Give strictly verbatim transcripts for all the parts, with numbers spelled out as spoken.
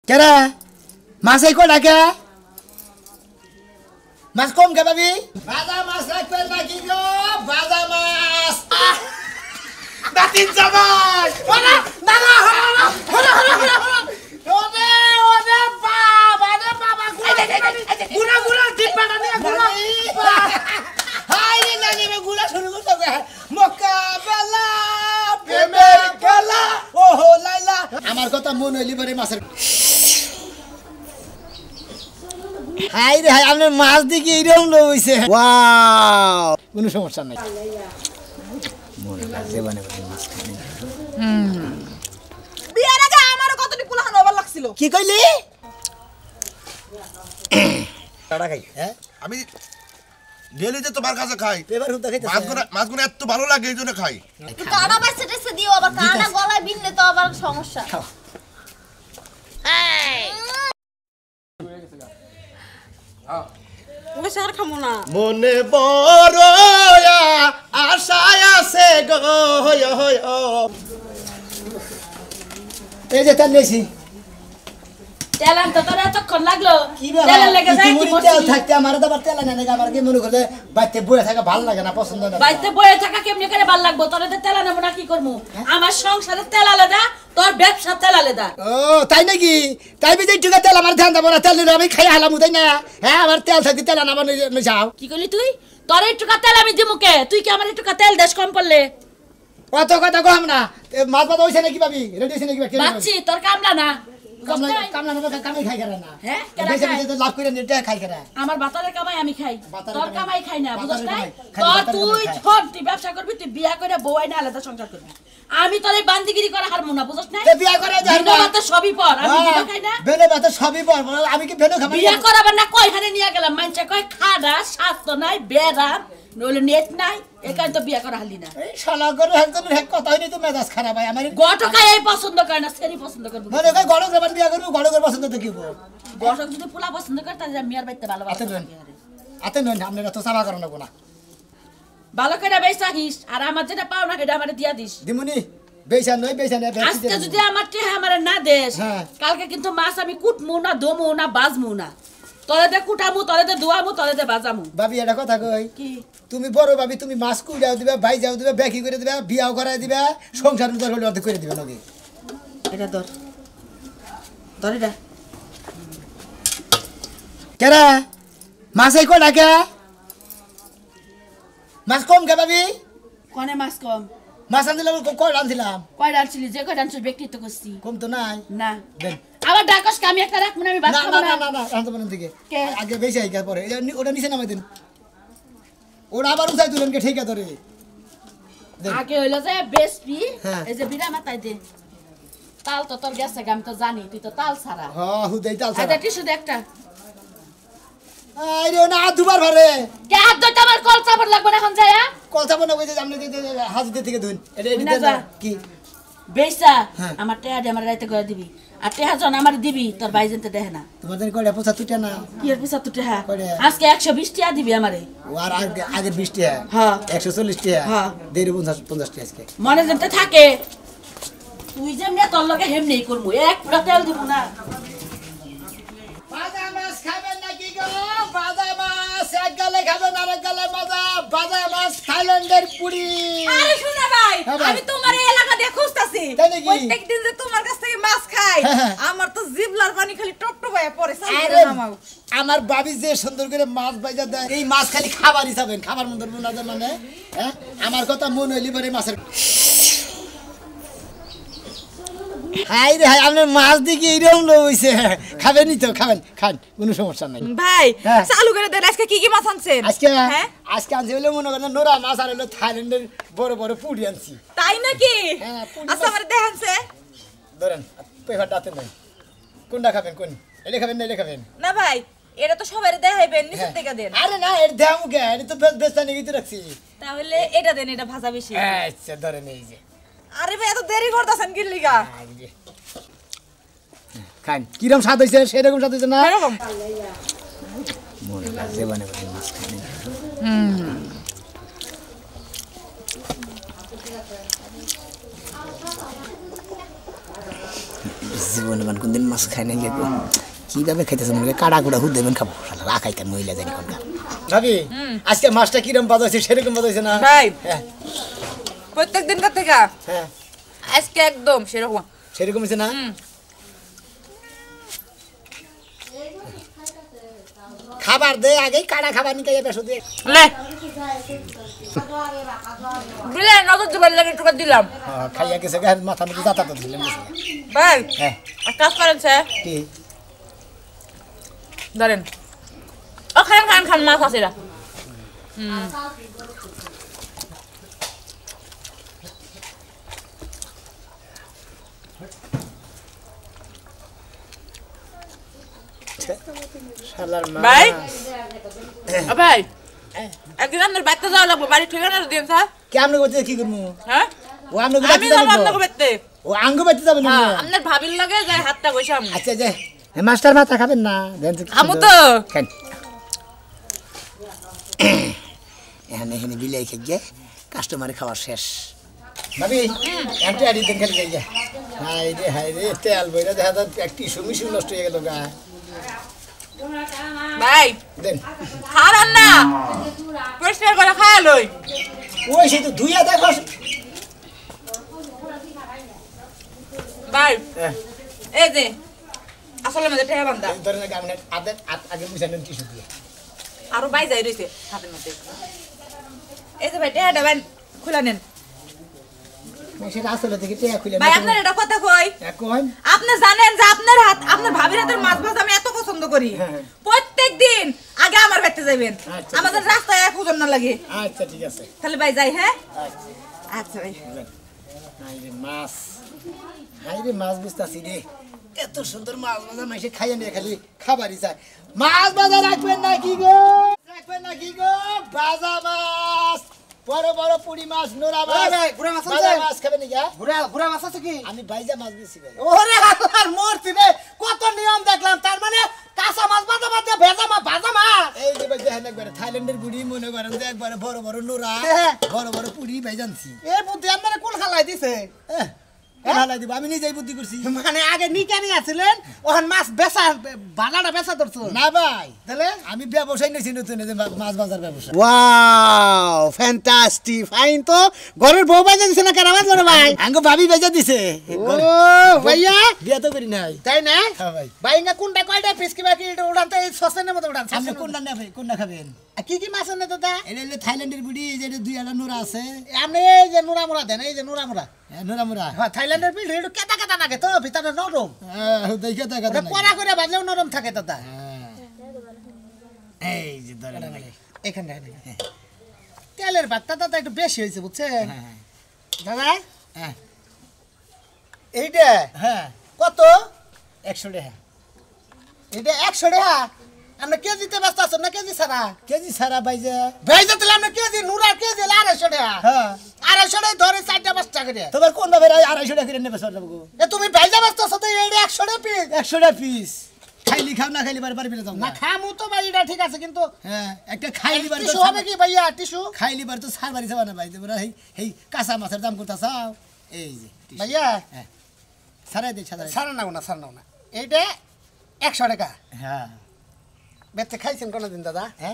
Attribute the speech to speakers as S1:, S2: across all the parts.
S1: কেরা মাছ এই কটা কে মাছ কম কে ভাবি ভাজা মাছ রাখবেন নাকি গো ভাজা মাছ দাতিন জামাই ওরে দাদা হলো হলো হলো হলো ওরে ওরে বাবা রে বাবা গুনা গুনা ঠিক পাটা নিয়ে গুনা হাই রে নাকি মে গুনা শুরু করতে গে মোকাবেলা প্রেমের খেলা ওহো লাইলা আমার কথা মন হইলি পরে মাছের হাই রে হাই আপনি মাছ দিকে এরকম লোক হইছে ওয়াও কোনো সমস্যা নাই মনে লাগছে মানে মাছ খাই হুম
S2: বিয়ার আগে আমারও কতটি কুলাহান ওভার লাগছিল
S1: কি কইলি টাড়া খাই হ্যাঁ
S3: আমি ডেলিতে তোমার কাছে খাই
S1: এবার হুদা খাইতেছ
S3: মাছগুলো মাছগুলো এত ভালো লাগে এইজন্য খাই
S2: তো কানা বাইসে টেসে দিও আবার কানা গলায় বিনলে তো আবার সমস্যা এই ওকে সার খামো না
S1: মনে বড় আশা আছে গো হয় হয় এই যে তেল নেছি
S4: তেল আনতে তোর এতক্ষণ লাগলো
S1: কি বাবা
S4: তেল লেগে যায় কি
S1: তেল থাকতে আমার তো আবার তেল না নাকি আমার কি মনে করে বাইতে বইয়া থাকা ভালো লাগে না পছন্দ না
S4: বাইতে বইয়ে থাকা কেমনে করে ভালো লাগবো তোর তেল আনবো না কি করবো আমার সংসারে তেল আলাদা তোর ব্যবসা তেল আলাদা
S1: ও তাই নাকি তাই বিজয় টুকা তেল আমার ধ্যান দেবো না তেল আমি খাই হালাম তাই না হ্যাঁ আমার তেল থাকতে তেল আনাবার যাও
S4: কি করলি তুই তোর একটু তেল আমি দিমু কে তুই কি আমার একটু তেল দেশ কম পড়লে
S1: অত কথা কম না মাছ ভাত হইছে নাকি ভাবি রেডি হইছে নাকি
S4: বাচ্চি তোর কামলা না
S1: কামলা কামলা না কামাই খাই করে না
S4: হ্যাঁ
S1: বেশি বেশি তো লাভ করে নেটে খাই করে
S4: আমার বাতারের কামাই আমি খাই তোর কামাই খাই না বুঝছ না
S1: বাতারের
S4: তো তুই ছোট তুই ব্যবসা করবি তুই বিয়া করে বউ আইনা আলাদা সংসার করবি আমি তোর এই বান্দিগিরি করা হারমু না বুঝছ না
S1: তে বিয়া করে যাই না
S4: বিনা বাতে সবই পর আমি বিনা খাই না
S1: বেলে বাতে সবই পর আমি কি বেলে খাবো
S4: বিয়া করাবার না কয়খানে নিয়ে গেলাম মানছে কয় খাডা স্বাস্থ্য নাই বেরাম নইলে নেট নাই একাই তো বিয়া করা হালি না
S1: এই শালা করে একদম এক কথা হইনি তো মেজাজ খারাপ হয় আমার
S4: গটকাই এই পছন্দ করে না সেরি পছন্দ করব
S1: মানে কই গড়ক রেবান বিয়া করব গড়কের পছন্দ তো কিবো
S4: গটক যদি পোলা পছন্দ করে তাহলে মিয়ার বাইতে ভালো
S1: আতে নন আতে নন আপনারা তো সামা করন না
S4: ভালো করে বেচা হিস আর আমার যেটা পাও না সেটা আমারে দিয়া দিস
S1: দিমুনি বেইসা নই বেইসা না
S4: আজকে যদি আমার টেহা আমারে না দেস
S1: হ্যাঁ।
S4: কালকে কিন্তু মাছ আমি কুটমু না দমু না বাজমু না তলেতে কুটামু তলেতে ধোয়ামু তলেতে বাজামু
S1: ভাবি এটা কথা কই
S4: কি
S1: তুমি বড় ভাবি তুমি মাছ কুড়াও দিবা ভাই যাও দিবা বেকি করে দিবা বিয়াও করাই দিবা সংসার মতো হলে অর্ধেক করে দিবা নাকি
S4: এটা ধর ধর এটা
S1: কেরা মাছ এই কটা কে মাছ কম কে ভাবি
S4: কোনে মাছ কম
S1: মাছ আনছিলাম কয় আনছিলাম
S4: কয় ডালছিলি যে কয় ডালছিস ব্যক্তিত্ব করছি
S1: কম তো নাই
S4: না
S1: দেন
S4: আবার ডাকস আমি একটা রাখবো না আমি বাস
S1: না
S4: খাবো
S1: না
S4: না
S1: না না আনতে পারেন থেকে
S4: কে?
S1: আগে বেশি আইকার পরে এটা নি- ওটা নিচে নামাই দিন ওটা আবার উঠাই তুলেন কে ঠিক আছে ধরে দেন।
S4: আগে হইলো যে বেসপি
S1: হ্যাঁ।
S4: এই যে বিড়া মাথায় দে তাল তো তোর গেছে আমি তো জানি তুই তো তাল ছাড়া
S1: হ হুদাই তাল
S4: আচ্ছা টিস্যু দে একটা
S1: আরে না দুবার ভরে
S4: কে হাত ধরতে আমার কল চাপড় লাগবে না এখন যায়
S1: কথা বলে কইছে আপনি হাজিতে থেকে ধুন এটা
S4: বুঝনা
S1: এটা
S4: যা।
S1: কি
S4: বেসা
S1: হ্যাঁ।
S4: আমার টেহা দে আমার রাইতে করে দিবি আর টেহা জন আমার দিবি তোর বাইজেনতে দেখে না
S1: তোমাদের কয়টা পয়সা তুইটা না
S4: কি এর পিছা তুই টেহা
S1: কয়টা?
S4: আজকে একশো বিশ টাকা দিবি আমারে
S1: ও আর আগে আগের বিশ টাকা
S4: হ্যাঁ।
S1: একশো চল্লিশ টাকা
S4: হ্যাঁ।
S1: দেড় পঞ্চাশ পঞ্চাশ টাকা আজকে
S4: মনে যেতে থাকে তুই যেমনি তোর লগে হেমনি করবো এক পুরা তেল দিব না
S1: বাজা মাছ খাবেন নাকি গো বাজা মাছ এক গালে খাবেন আরেক গালে মজা বাজা মাছ থাইল্যান্ডের পুরি
S2: আরে শুনে ভাই
S1: হ্যাঁ ভাই।
S2: আমি তোমার এই এলাকা দিয়ে খুঁজতাছি
S1: তাই নাকি?
S2: প্রত্যেকদিন যে তোমার কাছ থেকে মাছ খাই
S1: হ্যাঁ।
S2: আমার তো জিভলার পানি খালি টপ টপ হয়ে পড়ে
S1: আরে
S2: সামনে নামাও
S1: আমার বাবি যে সুন্দর করে মাছ বাইজা দেয় এই মাছ খালি খাবার হিসাবে খাবার মন্দির মনে মানে হ্যাঁ আমার কথা মন হইলি পরে মাছের হাই রে হাই আপনার মাছ দিকে এইরকম লোক হইছে খাবেনই তো খাবেন খান কোনো সমস্যা নাই
S2: ভাই
S1: হ্যাঁ।
S2: চালু করে দেন আজকে কি কি মাছ আনছেন
S1: আজকে
S2: হ্যাঁ
S1: আজকে আনছি হইলে মনে করেন নোরা মাছ আর হলো থাইল্যান্ডের বড় বড় পুরি আনছি
S2: তাই নাকি
S1: হ্যাঁ, পুরি
S2: আচ্ছা
S1: মাছ।
S2: আমার দেখানছে
S1: ধরেন পেপারটা হাতে নেন কোনটা খাবেন কোন এটা খাবেন না এটা খাবেন
S2: না ভাই এটা তো সবাই দেখাইবেন নিচের
S1: হ্যাঁ।
S2: থেকে দেন
S1: আরে না এর দেহ মুখে এটা তো বেশ বেশ নিয়ে রাখছি
S2: তাহলে এটা দেন এটা ভাজা বেশি
S1: আচ্ছা ধরেন এই যে
S2: আরে ভাই এত দেরি করতেছেন কি লিগা
S1: এই যে। খান কিরম স্বাদ হয়েছে সেরকম স্বাদ হয়েছে না
S2: এরকম
S1: মনে লাগছে মানে মাছ খাই জীবনে জীবনে কোনদিন মাছ খাই না গিয়ে কিভাবে খাইতেছে মনে কাড়া কুড়া হুদ দেবেন খাবো রাখাই কেন মহিলা জানি কোনটা ভাবি আজকে মাছটা কিরম বাদ হয়েছে সেরকম বাদ হয়েছে না
S5: ভাই প্রত্যেক দিনকার থেকে
S1: হ্যাঁ
S5: আজকে একদম সেরকম
S1: সেরকম হয়েছে না খাবার দে আগেই কাড়া খাবার নিয়ে গিয়ে বেসো দিয়ে
S5: লে দিলে নজর দিবার লাগে টুকা দিলাম
S1: খাইয়া গেছে মাথা মধ্যে যাতা তো দিলাম
S5: ভাই
S1: হ্যাঁ
S5: কাজ করেন স্যার
S1: কি
S5: ধরেন ও খান খান খান মাছ আছে না হুম ভাই ও ভাই একদিন আপনার বাড়িতে যাওয়া লাগবে বাড়ির ঠিকানা দিন স্যার
S1: কেমন করতে কি করবো
S5: হ্যাঁ
S1: ও আমরা
S5: আমি যাবো আপনাকে বেতে
S1: ও আঙ্গ বেতে যাবেন না
S5: হ্যাঁ আপনার ভাবির লাগে যায় হাতটা বসাম
S1: আচ্ছা যে মাস্টার মাথা খাবেন না দেন তো
S5: আমু তো
S1: খান এখানে এখানে বিলাই খেয়ে কাস্টমারে খাওয়া শেষ ভাবি এমটি আড়ি দিন খেলে যাই হাই রে হাই রে তেল বইরা দেখা যাচ্ছে একটি সুমিশু নষ্ট হয়ে গেল গা
S5: ভাই
S1: দেন
S5: খারান না পরিষ্কার করে খায়া লই
S1: ওই সেই তো ধুইয়া দেখো
S5: ভাই এই যে আসলে মধ্যে ঠেয়া বান্ধা
S1: ধরেন আগে আপনি আগে আগে বুঝালেন টিস্যু দিয়ে
S5: আরো বাই যাই রইছে হাতের মধ্যে এই যে ভাই ঠেয়াটা ভাই খুলে নেন
S1: সেটা আসলে থেকে টেয়া খুলে
S5: ভাই আপনার এটা কথা কই
S1: এখন
S5: আপনি জানেন যে আপনার হাত আপনার ভাবির হাতের মাছ ভাজ আমি এত পছন্দ করি প্রত্যেক দিন আগে আমার বাড়িতে যাবেন আমাদের রাস্তায় এক ওজন না লাগে
S1: আচ্ছা ঠিক আছে
S5: তাহলে ভাই যাই হ্যাঁ আচ্ছা ভাই
S1: হাইরে মাছ হাইরে মাছ বুঝতাছি রে এত সুন্দর মাছ ভাজা মাইসে খাইয়ে নিয়ে খালি খাবারই চায় মাছ ভাজা রাখবেন না কি গো রাখবেন না কি গো ভাজা মাছ বড় বড় পুরি মাছ নোরা মাছ
S6: গুড়া মাছ
S1: ভাজা
S6: আছে
S1: মাছ খাবেন না
S6: গুড়া গুড়া মাছ আছে কি
S1: আমি ভাইজা মাছ বেশি ভাই
S6: ওরে আল্লাহর মূর্তি রে কত নিয়ম দেখলাম তার মানে কাঁচা মাছ ভাজা মাছ দিয়ে ভেজা মাছ ভাজা মাছ
S1: এই যে ভাই দেখেন একবারে থাইল্যান্ডের বুড়ি মনে করেন যে একবারে বড় বড় নোরা
S6: হ্যাঁ।
S1: বড় বড় পুরি ভাইজানছি
S6: এই বুদ্ধি আপনারা কোন খালাই দিছে
S1: ভালো দিব আমি নিজেই বুদ্ধি করছি
S6: মানে আগে নিকানি আছিলেন ওখান মাছ বেচা বালাটা বেচা ধরছো
S1: না ভাই
S6: তাহলে
S1: আমি ব্যবসায় নিয়েছি নতুন এই যে মা- মাছ বাজার ব্যবসা
S6: ওয়াও ফ্যান্টাস্টিক ফাইন তো ঘরের বউ বাজা দিছে না কেনা মাছ ধরে ভাই
S1: আঙ্গ ভাবি বেজা দিছে
S6: ও ভাইয়া
S1: বিয়া তো করি নাই
S6: তাই না
S1: হ্যাঁ ভাই
S6: ভাই না কোনটা কয়টা পিস কি বাকি উড়ানতে এই সসেনের মতো উড়ান
S1: আপনি কোনটা নেবেন কোনটা খাবেন
S6: কি কি মাছ এনে দাদা
S1: এটা হলো থাইল্যান্ডের বুড়ি এই যে এটা দুই আটা নোরা আছে
S6: আপনি এই যে নুরা মুরা দেন এই যে নুরা মুরা
S1: হ্যাঁ, নোরা মোরা
S6: হ্যাঁ থাইল্যান্ডের পিল একটু কেটা কেটা লাগে তো ভিতরে নরম
S1: হ্যাঁ, দেখে দেখা
S6: ওটা কড়া করে বাজলেও নরম থাকে দাদা
S1: এই যে ধরেন ভাই।
S6: এখানে তেলের ভাতটা দাদা একটু বেশি হয়েছে বুঝছেন
S1: হ্যাঁ,
S6: দাদা
S1: হ্যাঁ
S6: এইটা
S1: হ্যাঁ
S6: কত
S1: একশো টাকা
S6: এটা একশো টাকা আমরা কেজিতে ব্যস্ত আছো না কেজি ছাড়া
S1: কেজি সারা বাইজা
S6: ভেজে দিলে আমরা কেজি নুরা কেজি আড়াইশো টাকা
S1: হ্যাঁ
S6: আড়াইশো টাকা ধরে চারটা পাঁচটা করে
S1: তোমার কোন ভাবে আড়াইশো টাকা করে নেবে সর যাবো
S6: এ তুমি ভেজে ব্যস্ত আছো তো এইটা একশো টাকা পিস
S1: একশো টাকা পিস খাইলি খাও না খাইলি বারে বারে ফিরে যাও
S6: না
S1: না
S6: খামু তো ভাই এটা ঠিক আছে কিন্তু
S1: হ্যাঁ একটা খাইলি বারে
S6: টিস্যু হবে কি ভাইয়া টিস্যু
S1: খাইলি বারে তো সার বাড়ি যাবা না ভাই তোমরা এই এই কাঁচা মাছের দাম করতে চাও এই যে
S6: ভাইয়া
S1: সারাই দে সারাই
S6: ছাড়া নাও না ছাড়া নাও না এইটা একশো টাকা
S1: হ্যাঁ
S6: বেচে খাইছেন কোনোদিন দাদা
S1: হ্যাঁ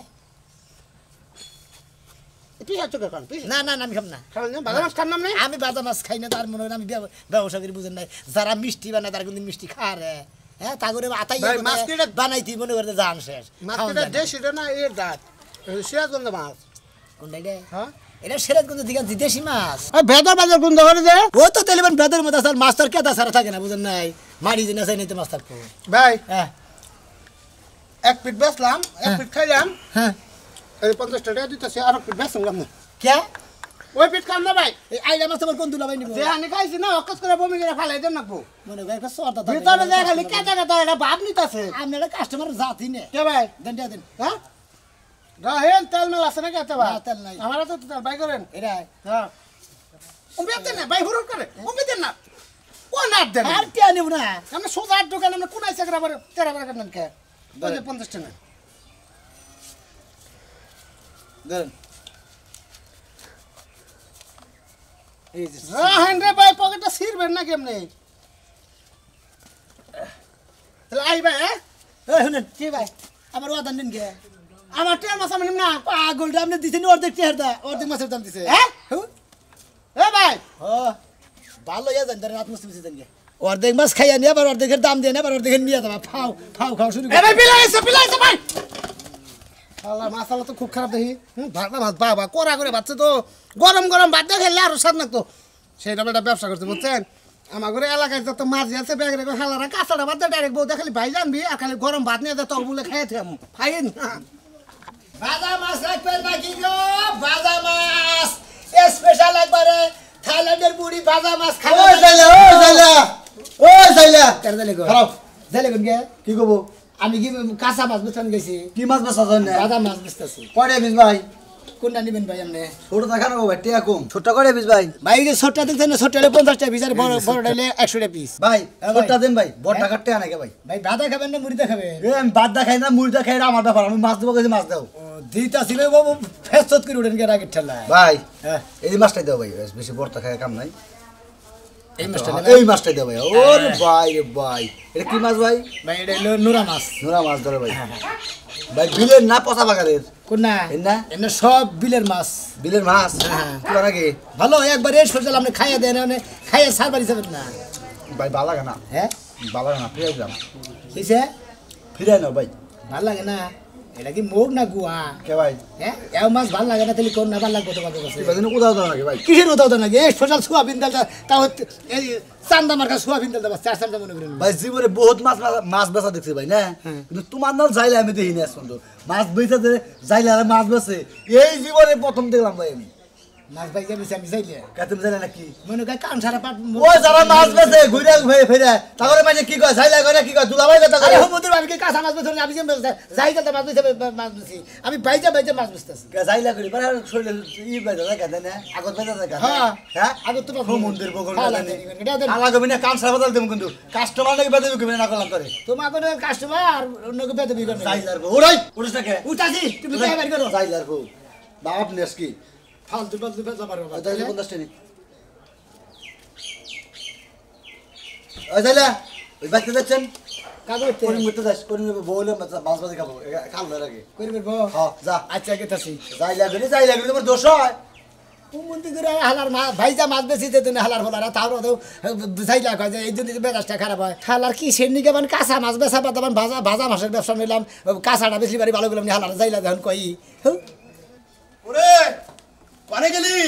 S6: পিস আছে কোন পিস
S1: না না না আমি খাব না
S6: খাবেন বাজার মাছ খান নাম নেই
S1: আমি বাদা মাছ খাই না তার মনে হয় আমি ব্যব- ব্যবসা করি বুঝেন নাই যারা মিষ্টি বানায় তারা কোনদিন মিষ্টি খা রে হ্যাঁ তা করে আতাই
S6: ভাই, মাছ কিনে-
S1: বানাইতি মনে করতে জান শেষ
S6: মাছ
S1: খাওয়ান
S6: এটা
S1: যায় না।
S6: দেশি না এর দাঁত সিরাজগঞ্জ মাছ
S1: কোনটা এটা
S6: হ্যাঁ
S1: এটা সিরাজগঞ্জ দিকে আনছি, দেশি মাছ
S6: ভেদর বাজার কোন ধরে যে
S1: ও তো তেলিবান বেদের মতো আছে মাছ তার কেদা সারা থাকে না বুঝেন নাই মারি দিন আছে নিতে মাছ থাকবো
S6: ভাই
S1: হ্যাঁ
S6: এক পিট বেচলাম এক পিট খাইলাম
S1: হ্যাঁ
S6: এই পঞ্চাশ টাকা দিতেছি আর এক পিট বেচলাম না
S1: কে
S6: ওই পিট খাম না ভাই
S1: এই আইলা মাছ তোমার কোন দুলা ভাই নিব
S6: যে আমি খাইছি না অকস করে বমি করে ফালাই দেন নাকবো
S1: মনে করে একটা সর্দা
S6: ভিতরে যায় খালি কেটে কেটে এটা ভাব নিতেছে
S1: আপনারা কাস্টমার জাতি নে
S6: কে ভাই
S1: দেন দিয়া দেন
S6: হ্যাঁ রাহেল তেল মেল আছে নাকি এত ভাই
S1: না, তেল নাই।
S6: আমার তো তেল বাই করেন
S1: এটা
S6: হ্যাঁ উম্পে দেন না ভাই হুরুর করে উম্পে দেন না কোন আর দেন
S1: আর কে নিব না
S6: আমরা সোজা দোকান আমরা কোন আইসা করে আবার তেরা করে কেন কে ওই যে পঞ্চাশ টাকা
S1: দেন এই যে
S6: রাহেন রে ভাই পকেটটা ছিড়বেন না কেমনে তাহলে আই ভাই হ্যাঁ এই শুনেন কি ভাই আমার ওয়াদা নিন গে আমার টিয়ার মাছ আমি নিম না
S1: পাগলটা আপনি দিছেন অর্ধেক টিয়ার দা অর্ধেক মাছের দাম দিছে
S6: হ্যাঁ এ ভাই
S1: ও ভালো ইয়া জান রাত মুসলিম সিজন গে অর্ধেক মাছ খাইয়া নিয়ে আবার অর্ধেকের দাম দিয়ে আবার অর্ধেকের নিয়ে যাবা ফাও ফাও খাও শুরু
S6: এ ভাই বিলাইছে বিলাইছে ভাই আল্লাহ মাছালা তো খুব খারাপ দেখি হুম ভাড়া মাছ বাবা করা করে বাচ্চা তো গরম গরম ভাত দিয়ে খেলে আরো স্বাদ লাগতো সেইটা একটা ব্যবসা করতে বুঝছেন আমার ঘরে এলাকায় যত মাছ আছে ব্যাগ রেখে হালারা কাঁচাটা বাদ দিয়ে ডাইরেক্ট বউ দেখালি ভাই জানবি আর খালি গরম ভাত নিয়ে তোর বলে খাইতে খাইন
S1: ভাজা মাছ রাখবেন নাকি গো ভাজা মাছ স্পেশাল একবারে থাইল্যান্ডের বুড়ি ভাজা মাছ খাবে
S6: ওই যাইলা ওই যাইলা ওই যাইলা
S1: কেন দিলে গো
S6: খারাপ
S1: দিলে কোন গে
S6: কি কব
S1: আমি কি কাঁচা মাছ বেচন গেছি
S6: কি মাছ বেচা যায় না
S1: ভাজা মাছ বেচতেছি
S6: কয়টা বিশ ভাই
S1: কোনটা নিবেন ভাই আপনি
S6: ছোট দেখা নেবো ভাই টিয়া কম ছোটটা কয়টা বিশ ভাই
S1: ভাই যে ছোটটা দেখছেন না ছোটটা হলে পঞ্চাশ টাকা পিস আর বড় বড়টা হলে একশো টাকা পিস
S6: ভাই
S1: হ্যাঁ ভাই।
S6: ছোটটা দেন ভাই বড় টাকার টিয়া নাকি ভাই
S1: ভাই ভাজা খাবেন না মুড়িতে খাবেন
S6: এ আমি বাদ দা খাই না মুড়িটা খাই না আমার ব্যাপার আমি মাছ দেবো কাছে মাছ দাও
S1: ও দিতা ছিল বাবু ফেসত করে উঠেন গে রাগের ঠেলা
S6: ভাই
S1: হ্যাঁ
S6: এই মাছটাই দাও ভাই বেশি বড়টা খাই কাম নাই
S1: এই মাছটা
S6: হ্যাঁ,
S1: নেবেন?
S6: এই মাছটাই দাও ভাই ওরে ভাই রে ভাই এটা কি মাছ ভাই
S1: ভাই এটা হলো নোরা মাছ
S6: নোরা মাছ ধরে ভাই ভাই বিলের না পচা বাগারের
S1: কোন না
S6: এই না?
S1: এনে সব বিলের মাছ
S6: বিলের মাছ
S1: হ্যাঁ।
S6: কি নাকি
S1: ভালো একবার এই সরষে আপনি খাইয়া দেন মানে খাইয়া সার বাড়ি যাবেন না
S6: ভাই ভালো লাগে না
S1: হ্যাঁ
S6: ভালো লাগে না ফিরে দিলাম
S1: কিসে
S6: ফিরে নাও ভাই
S1: ভাল লাগে না এটা কি মোগ না গুয়া
S6: কে ভাই
S1: হ্যাঁ এও মাছ ভাল লাগে না তাহলে কোন না ভাল লাগবে তো কত
S6: কি ভাই কোথাও দাও নাকি ভাই
S1: কিসের উদাও তো নাকি এই সোশ্যাল সোয়াবিন ডালটা তাও এই চান্দা মার্কা সোয়াবিন ডালটা বাস চার চান্দা মনে করেন
S6: ভাই জীবনে বহুত মাছ মাছ বেচা দেখছি ভাই না কিন্তু তোমার নাম যাইলে আমি দেখিনি আজ পর্যন্ত মাছ বেচা যে যাইলে আর মাছ বেচে এই জীবনে প্রথম দেখলাম ভাই আমি
S1: মাছ ভাই যাবি আমি চাইলে
S6: কে তুমি জানে নাকি
S1: মনে কয় কান সারা পাট
S6: ও যারা মাছ বেচে ঘুরে ঘুরে ফিরে তারপরে মাঝে কি কয় যাইলে কয় না কি কয় দুলা ভাই কথা
S1: আরে
S6: কয়
S1: হুমুদের আমি কি কাঁচা মাছ বেচি আমি যে যাই যাতে মাছ বেচে মাছ বেচি আমি বাইজা বাইজা মাছ বেচতেছি
S6: কে যাইলে করি পরে শরীরে ই বেচা যায় কেন না আগত বেচা যায় কেন
S1: হ্যাঁ
S6: হ্যাঁ
S1: আগে তো
S6: মন্দির বগল
S1: হ্যাঁ,
S6: জানি
S1: এটা দেন।
S6: আলা কবি না কান সারা বদল দেব কিন্তু কাস্টমার নাকি বেচে কবি না করলাম করে
S1: তোমার কোনো কাস্টমার আর অন্যকে বেঁধে বিয়ে করবে
S6: যাইলার গো ওরাই উড়িস না কে
S1: উঠাছি তুমি তো এবার করো
S6: যাইলার গো বাপ নেস কি
S1: ফালতু ফালতু বেচা পারবো না
S6: তাইলে পঞ্চাশ টাকা ওই যাইলা ওই বাচ্চা যাচ্ছেন
S1: কাগজ
S6: করিম করতে যাস করিম বউলে মাছ ভাজি খাবো খাল লাগে
S1: করে বেরবো
S6: হ্যাঁ যা
S1: আচ্ছা গেতাছি
S6: যাইলা গেলে যাইলা গেলে তোমার দোষ হয়
S1: মন্দির করে হালার মা ভাইজা মাছ বেশি যেত না হালার ফলারা তাও তো চাইলা কয় যে এই জন্য মেজাজটা খারাপ হয় হালার কি সেদিকে মানে কাঁচা মাছ বেচা পাতাম ভাজা ভাজা মাছের ব্যবসা নিলাম কাঁচাটা বেশি বাড়ি ভালো করলাম হালার যাইলা যখন কই
S3: ওরে কোনে গেলি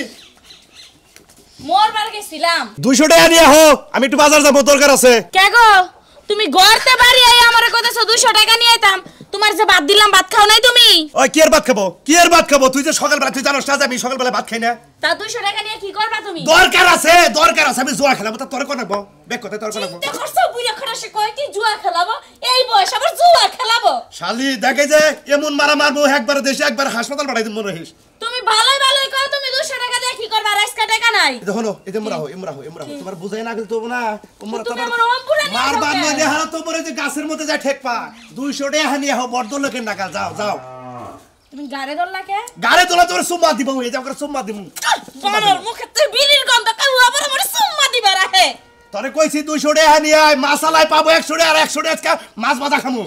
S5: মোর বার গেছিলাম
S3: দুইশো টাকা নিয়ে হো আমি একটু বাজার যাবো দরকার আছে
S5: কে গো তুমি গড়তে বাড়ি আই আমারে কইতাছো দুইশো টাকা নিয়ে আইতাম তোমার যে ভাত দিলাম ভাত খাও নাই তুমি
S3: ওই কি এর ভাত খাবো কি এর ভাত খাবো তুই যে সকালবেলা তুই জানোস না যে আমি সকালবেলা ভাত খাই না
S5: তা দুইশো টাকা নিয়ে কি করবা তুমি
S3: দরকার আছে দরকার আছে আমি জুয়া খেলাবো তা তোর কোন রাখবো বেক কথা তোর কোন রাখবো
S5: চিন্তা করছো বুড়া খরাসে কয় কি জুয়া খেলাবো এই বয়স আবার জুয়া খেলাবো
S3: শালি দেখে যে এমন মারা মারবো একবার দেশে একবার হাসপাতাল পাঠাই দিন মনে হইস
S5: তুমি ভালোই ভালোই কও তুমি দুইশো টাকা দিয়ে কি করবা আর আজকে টাকা নাই
S3: দেখো নো এই যে মোরা হো এমরা হো এমরা হো তোমার বুঝাই না গেল তো না তোমরা
S5: তুমি
S3: তোমার
S5: আমার অম্পুরা নিয়ে
S3: মারবার
S5: যাও
S3: না
S5: কেন?
S3: দেহা তোমার যে গাছের মধ্যে যা ঠেক পা দুইশো টাকা নিয়ে হো বড় লোকের নাকা যাও যাও
S5: তুমি গাড়ি ধরলা কে
S3: গাড়ি তোলা তোর সুম্মা দিব এই যে করে সুম্মা দিব
S5: বড়র মুখে তুই বিড়ির গন্ধ কাউ আবার আমার সুম্মা দিবা রাখে
S3: তোরে কইছি দুইশো টাকা নিয়ে আয় মাসালায় পাবো একশো টাকা আর একশো টাকা আজকে মাছ ভাজা খামু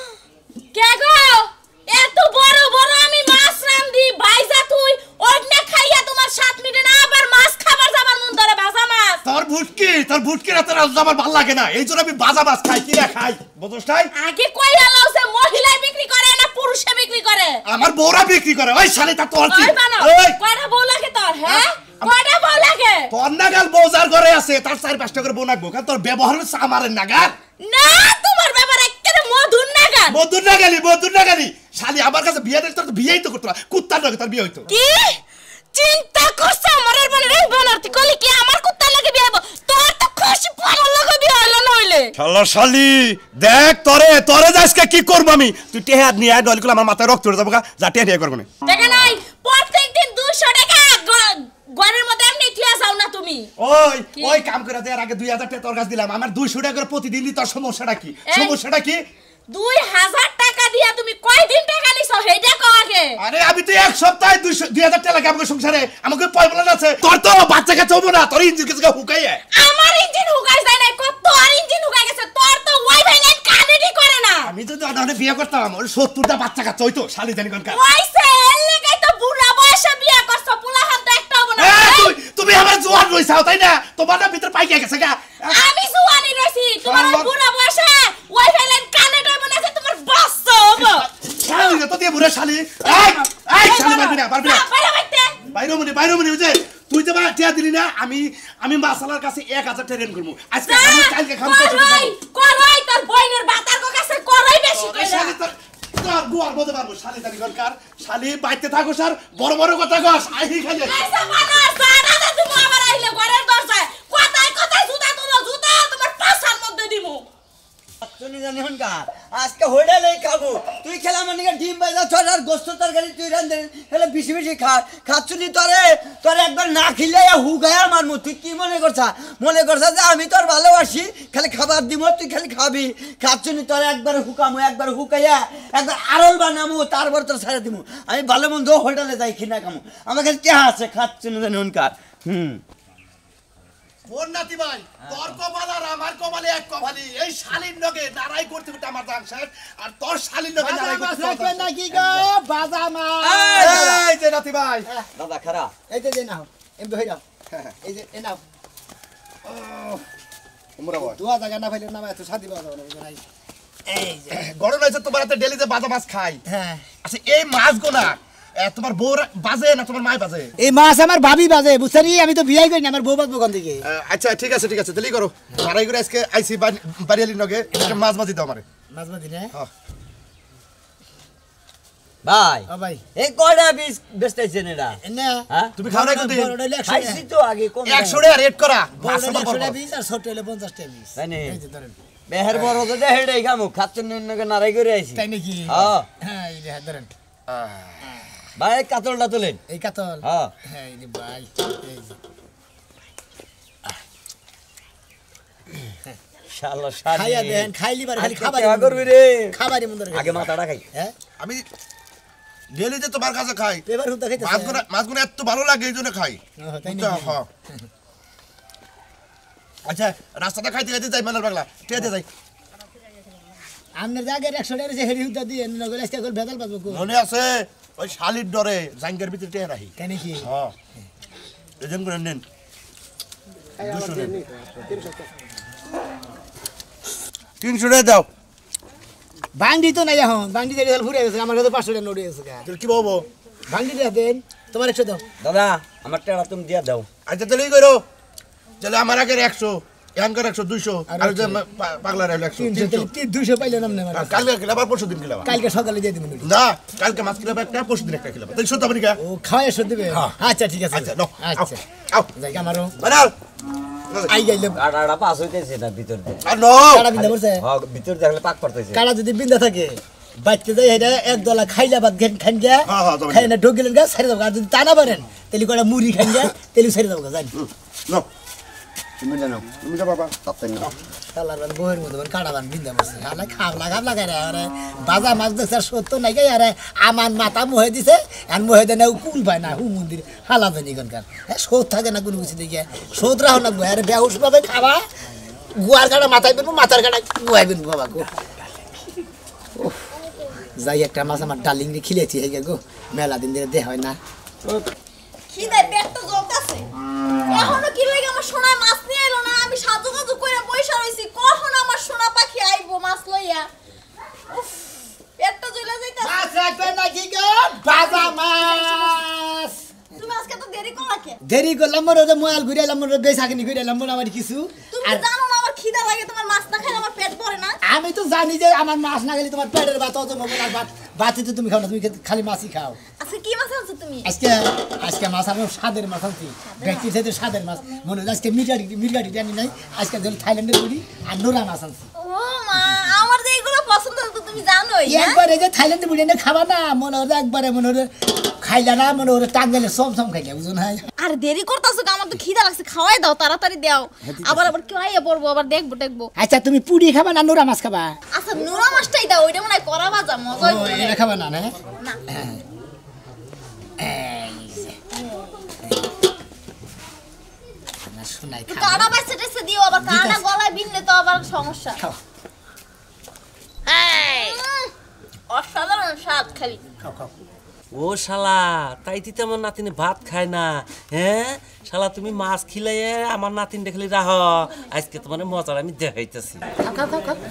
S5: কে গো এত বড় বড় আমি মাছ রান্ধি বাইজা তুই ওইনা খাইয়া তোমার সাত মিনিটে না আবার মাছ খাবার যাবার মন ধরে ভাজা মাছ
S3: তোর ভুটকি তোর ভুটকি রাতে রাজা আমার ভালো লাগে না এই জন্য আমি ভাজা মাছ খাই কি না খাই বুঝছ তাই
S5: আগে কইয়া লাউছে মহিলাই বিক্রি করে না পুরুষে বিক্রি করে
S3: আমার বউরা বিক্রি করে ওই শালি তা তোর কি
S5: ওই বানাও
S3: ওই
S5: কয়টা বউ লাগে তোর হ্যাঁ কয়টা বউ লাগে
S3: তোর নাগাল বউজার ঘরে আছে তার চার পাঁচটা করে বউ নাকবো কারণ তোর ব্যবহার হচ্ছে আমারের নাগাল
S5: না তোমার ব্যাপার একেবারে মধুর নাগান
S3: মধুর নাগালি মধুর নাগালি শালি আমার কাছে বিয়ে দেখতে তোর বিয়েই তো করতো না কুত্তার নাকি তোর বিয়ে হইতো
S5: কি চিন্তা করছ আমারের বনে রে বনারতি কলি কি আমার কুত্তা লাগে বিয়ে হবো তোর তো খুশি পাগল লাগে বিয়ে হলো নইলে
S3: শালা শালি দেখ তোরে তোরে আজকে কি করব আমি তুই টেহা নিয়ে আয় নইলে আমার মাথায় রক্ত উঠে যাবো গা যা টেহা নিয়ে করবো না
S5: টাকা নাই প্রত্যেকদিন দুইশো টাকা ঘরের মধ্যে এমনি থিয়া যাও না তুমি
S3: ওই
S5: কি?
S3: ওই কাম করে দেয়ার আগে দুই হাজার টাকা তোর কাছে দিলাম আমার দুইশো টাকা করে প্রতিদিনই তোর সমস্যাটা কি
S5: এই।
S3: সমস্যাটা কি
S5: দুই হাজার টাকা দিয়া তুমি কয়দিন টাকা নিছো সেইটা কও আগে
S3: আরে আমি তো এক সপ্তাহে দুইশো দুই হাজার টাকা লাগে আমাকে সংসারে আমাকে পয়বলান আছে তোর তো বাচ্চা কাছে হবো না তোর ইঞ্জিন কিছু হুকাইয়ে
S5: আমার ইঞ্জিন হুকাই যায় নাই কত আর ইঞ্জিন হুকাই গেছে তোর তো ওয়াই ভাই নাই কানেডি করে না
S3: আমি তো দাদা বিয়ে করতাম ওর সত্তরটা বাচ্চা কাচ্চা হইতো শালি জানি কোন কার
S5: ওইছে এলেগাই তো বুড়া বয়সে বিয়ে করছ পোলা হাত একটা হবে না
S3: তুই তুমি আমার জোয়ান রইছাও তাই না তোমার না ভিতর পাইকে গেছে গা
S5: আমি জোয়ানি রইছি তোমার বুড়া বয়সে ওই ফেলেন কানেডি বনেছে তোমার বাচ্চা হবে
S3: শালি তো দিয়ে বুড়া শালি এই এই শালি মারবি না মারবি না
S5: বাইরে বাইতে
S3: বাইরে মনে বাইরে মনে বুঝে তুই যে আমার টিয়া দিলি না আমি আমি মাসালার কাছে এক হাজার টাকা রেন করব আজকে আমি কালকে খাম করতে
S5: করই করই তোর বইনের বাতার কাছে করই বেশি কইরা
S3: শালি তোর তোর গুয়ার বলতে পারবো শালি জানি কোন কার শালি বাইতে থাকো স্যার বড় বড় কথা কস আই খালি
S5: আইসা মানা সারা দে তুমি আবার আইলে ঘরের দরজায় কথায় কথায় জুতা তুলো জুতা তোমার পাছার মধ্যে দিমু
S7: শুনি জানি হনকার আজকে হোটেলে খাবো তুই খেলা মানে ডিম বাজা ছড় আর গোস্ত তরকারি তুই রান্ধে হেলে বেশি বেশি খা খাচ্ছুনি তোরে তোর একবার না খেলে হুগায়া মারমু তুই কি মনে করছা মনে করছা যে আমি তোর ভালোবাসি খালি খাবার দিব তুই খালি খাবি খাচ্ছুনি তোরে একবার হুকামু একবার হুকাইয়া একবার আরল বানামু তারপর তোর ছেড়ে দিমু আমি ভালো মন্দ হোটেলে যাই কিনা খামু আমার কাছে কে আছে খাচ্ছুনি জানি হনকার হুম
S3: বোন নাতি ভাই তোর কপাল আর আমার কপালে এক কপালি এই শালির নগে নারাই করতে করতে আমার দান শেষ আর তোর শালির নগে নারাই করতে করতে
S1: নাকি গো বাজা মাছ
S3: এই যে নাতি ভাই
S7: দাদা খারাপ
S1: এই যে নাও এম তো হইরাও এই যে এ নাও
S3: তোমরা বল
S1: দুয়া জায়গা না পাইলে নামা এত শাদি বাজা না ভাই এই যে
S3: গরম হয়েছে তোমার হাতে ডেলি যে বাজা মাছ খাই
S1: হ্যাঁ
S3: আচ্ছা এই মাছগুলা তোমার বউ বাজে না তোমার মাই বাজে
S1: এই মাছ আমার ভাবি বাজে বুঝছারি আমি তো বিয়াই করি না আমার বউ বাজবো কোন দিকে
S3: আচ্ছা ঠিক আছে ঠিক আছে তাহলেই করো মারাই করে আজকে আইসি বাড়িয়ালির নগে একটা মাছ মাছি দাও আমারে
S1: মাছ বাজি না
S3: হ্যাঁ
S7: ভাই
S1: ও ভাই
S7: এই কয়টা বিষ বেচতেছেন এরা
S1: না
S7: হ্যাঁ
S3: তুমি খাও না কোনদিন
S7: খাইছি তো আগে কোন
S3: একশো টাকা রেট করা মাছ
S1: বড়
S3: আমার
S1: একশো বিশ আর ছোট হলে পঞ্চাশ টাকা বিশ
S7: তাই নি?
S1: এই যে ধরেন
S7: বেহের বড় তো হেডাই খামু খাচ্ছেন নকে নারাই করে আইছি
S1: তাই নাকি
S7: হ্যাঁ
S1: হ্যাঁ এই যে ধরেন
S7: ভাই কাতলটা তোলেন
S1: এই কাতল
S7: হ্যাঁ
S1: হ্যাঁ এই যে ভাই এই যে
S7: শালা শালি
S1: খাইয়া দেন খাইলি বার খালি খাবার
S7: খাবার করবি রে
S1: খাবারই মন
S7: আগে মাথাটা খাই
S1: হ্যাঁ
S3: আমি ডেলি যে তোমার কাছে খাই
S1: এবার হুদা খাইতেছে
S3: মাছগুলো মাছগুলো এত ভালো লাগে এই জন্য খাই
S1: ও, তাই
S3: বুঝছো?
S1: নাকি?
S3: হ্যাঁ। আচ্ছা রাস্তাটা খাইতে খাইতে যাই মেলার বাংলা ঠিক আছে যাই
S1: আপনার জায়গায় একশো টাকা হেরি হুদা দিয়ে নগর আজকে করে ভেজাল পাবো কো
S3: মনে আছে ওই শালির ডরে জাঙ্গের ভিতরে টেয়ে রাখি
S1: তাই নাকি
S3: হ্যাঁ এজন করে নেন দুশো নেন তিনশো টাকা দাও
S1: বাংডি তো নাই এখন বাংডি দিয়ে ঘুরে গেছে আমার কাছে পাঁচশো টাকা নোট গেছে
S3: তাহলে কি বলবো
S1: বাংডি দিয়ে দেন তোমার একশো দাও
S7: দাদা আমার টেড়া তুমি দিয়া দাও
S3: আচ্ছা তাহলে করো তাহলে আমার আগের একশো এখানকার একশো দুইশো আর ওই যে পা- পাগলার হলো একশো
S1: তিনশো
S3: তিনশো
S1: তাহলে তিন দুইশো পাইলে নাম নেই
S3: আর কালকে খেলাম আর পরশু দিন খেলাম
S1: কালকে সকালে দিয়ে দেবেন
S3: না কালকে মাছ খেলাম একটা পরশু দিন একটা খেলাম তাহলে সত্য আপনি কে
S1: ও খাওয়া এসে দেবে
S3: হ্যাঁ।
S1: আচ্ছা ঠিক আছে
S3: আচ্ছা নাও
S1: আচ্ছা
S3: আও
S1: যাই আমারও
S3: বানাও
S1: আই গাইলে
S7: কাটাটা পাস হইতেছে না ভিতর দিয়ে
S3: আর নো
S1: কাড়া বিন্দা করছে
S7: হ্যাঁ ভিতর দেখলে পাক পড়তেছে
S1: কাড়া যদি বিন্দা থাকে বাইতে যাই এটা এক দলা খাইলা বাদ ঘেন খান গিয়া
S3: হ্যাঁ, হ্যাঁ, যাবেন।
S1: খাই না ঢোক গেলেন গা সারি যাবো আর যদি তা না পারেন তাহলে কটা মুড়ি খান গিয়া তাহলে সারি যাবো জানি
S3: নো
S7: তুমি জানো
S3: তুমি যা বাবা
S7: তাতে না
S1: কালার বান বহের মধ্যে বান কাড়া বান বিন্দা বসে আলাই খাবলা খাবলা গায় রে আরে বাজা মাছ দেখছে সত্য নাই গাই আরে আমার মাথা মোহে দিছে আর মোহে দেয় না ও কুল পায় না হু মন্দির হালা দেন এখানকার হ্যাঁ সোদ থাকে না কোনো কিছু দেখে সোদ রাখো না আরে বেহুশ পাবে খাবা গুয়ার কাটা মাথায় বেনবো মাথার কাটা গুয়াই বেনবো বাবা গো যাই একটা মাছ আমার ডালিং দিয়ে খিলেছি হয়ে গো মেলা দিন ধরে দেহ হয় না
S2: খিদায় পেটটা জ্বলতাছে এখনো কি লাগে আমার সোনা মাছ নিয়ে এলো না আমি সাজু কাজু কইরা পয়সা রইছি কখন আমার সোনা পাখি আইবো মাছ লইয়া উফ পেটটা জ্বলে যাইতাছে
S1: মাছ রাখবে নাকি গো বাজা মাছ
S2: তুমি আজকে তো দেরি করলা কে
S1: দেরি করলাম মোর ওদের মোয়াল ঘুরে এলাম মোর বেসাকিনি ঘুরে এলাম মোর আমার কিছু
S2: তুমি
S1: আর
S2: জানো না আমার খিদা লাগে তোমার মাছ না খাইলে আমার পেট ভরে না
S1: আমি তো জানি যে আমার মাছ না গেলে তোমার পেটের ভাত অত মনে আর ভাত ভাতই তো তুমি খাও না তুমি খালি মাছই খাও
S2: আজকে কি মাছ আনছো তুমি
S1: আজকে আজকে মাছ আমি স্বাদের মাছ আনছি ব্যক্তি সাথে স্বাদের মাছ মনে হয় আজকে মিটারি মিটারি জানি নাই আজকে ধরো থাইল্যান্ডের বুড়ি আর নোরা মাছ আনছি
S2: ও মা আমার যে এগুলো পছন্দ তো তুমি জানোই না
S1: একবার এই যে থাইল্যান্ডের বুড়ি এনে খাবা না মনে হয় একবারে মনে হয় খাইলা না মনে হয় টাঙ্গাইলে সম সম খাইলা বুঝো না
S2: আর দেরি করতেছো আমার তো খিদা লাগছে খাওয়াই দাও তাড়াতাড়ি দাও আবার আবার কেউ আইয়া পড়বো আবার দেখবো দেখবো
S1: আচ্ছা তুমি পুরি খাবা না নোরা মাছ খাবা
S2: আচ্ছা নোরা মাছটাই দাও ওইটা মনে হয় করা ভাজা মজা
S1: ও এটা খাবা না না
S2: না
S1: না শোনাই
S2: কাটা বাইসে টেসে দিও আবার কাটা গলায় বিনলে তো আবার সমস্যা
S1: খাও
S2: ভাত খালি
S6: খাও খাও
S8: ও শালা তাই তুই আমার নাতিনে ভাত খায় না হ্যাঁ শালা তুমি মাছ খিলাইয়ে আমার নাতিন দেখলি রাহ আজকে তোমার মজার আমি দেখাইতেছি
S6: খাও খাও খাও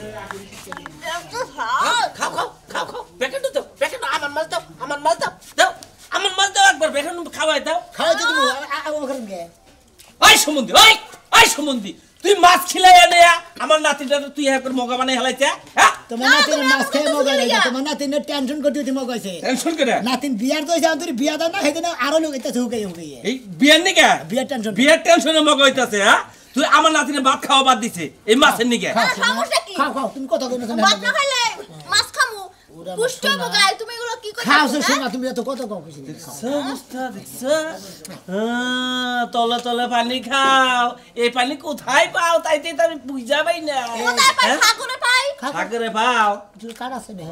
S8: খাও খাও খাও খাও বেকেট দাও বেকেট আমার মাছ দাও আমার মাছ দাও দাও আমার মাছ দাও একবার বেকেট খাওয়াই দাও
S6: খাওয়াই তো তুমি আমার ঘরে গে
S8: ওই সম্বন্ধী ওই ওই সম্বন্ধী তুই মাছ খিলাইয়া নেয়া আমার নাতিনটা তুই একবার মগা বানাই হেলাইতে হ্যাঁ
S1: তোমার নাতিন মাছ খেয়ে মগা লাগে তোমার নাতিনের টেনশন করতে উঠে মগাইছে
S8: টেনশন করে
S1: নাতিন বিয়ার তো যাও তুই বিয়া দাও না সেদিন আরো লোক এটা হুকাই হুকাই
S8: এই বিয়ার নিকে
S1: বিয়ার টেনশন
S8: বিয়ার টেনশনে মগা হইতাছে হ্যাঁ তুই আমার নাতিনে ভাত খাওয়া বাদ দিছে এই মাছের নিকে
S2: সমস্যা কি
S1: খাও খাও তুমি কথা কই না
S2: ভাত না খাইলে মাছ খামু পুষ্ট বগাই তুমি এগুলো কি করছো
S1: খাও সে শোনা তুমি এত কথা কও কইছি
S8: সমস্যা দেখছো হ্যাঁ তলে তলে পানি খাও এই পানি কোথায় পাও তাইতে তো আমি বুঝা পাই না
S2: কোথায় পাই সাগরে পাই
S8: সাগরে পাও
S1: তুই কার আছে না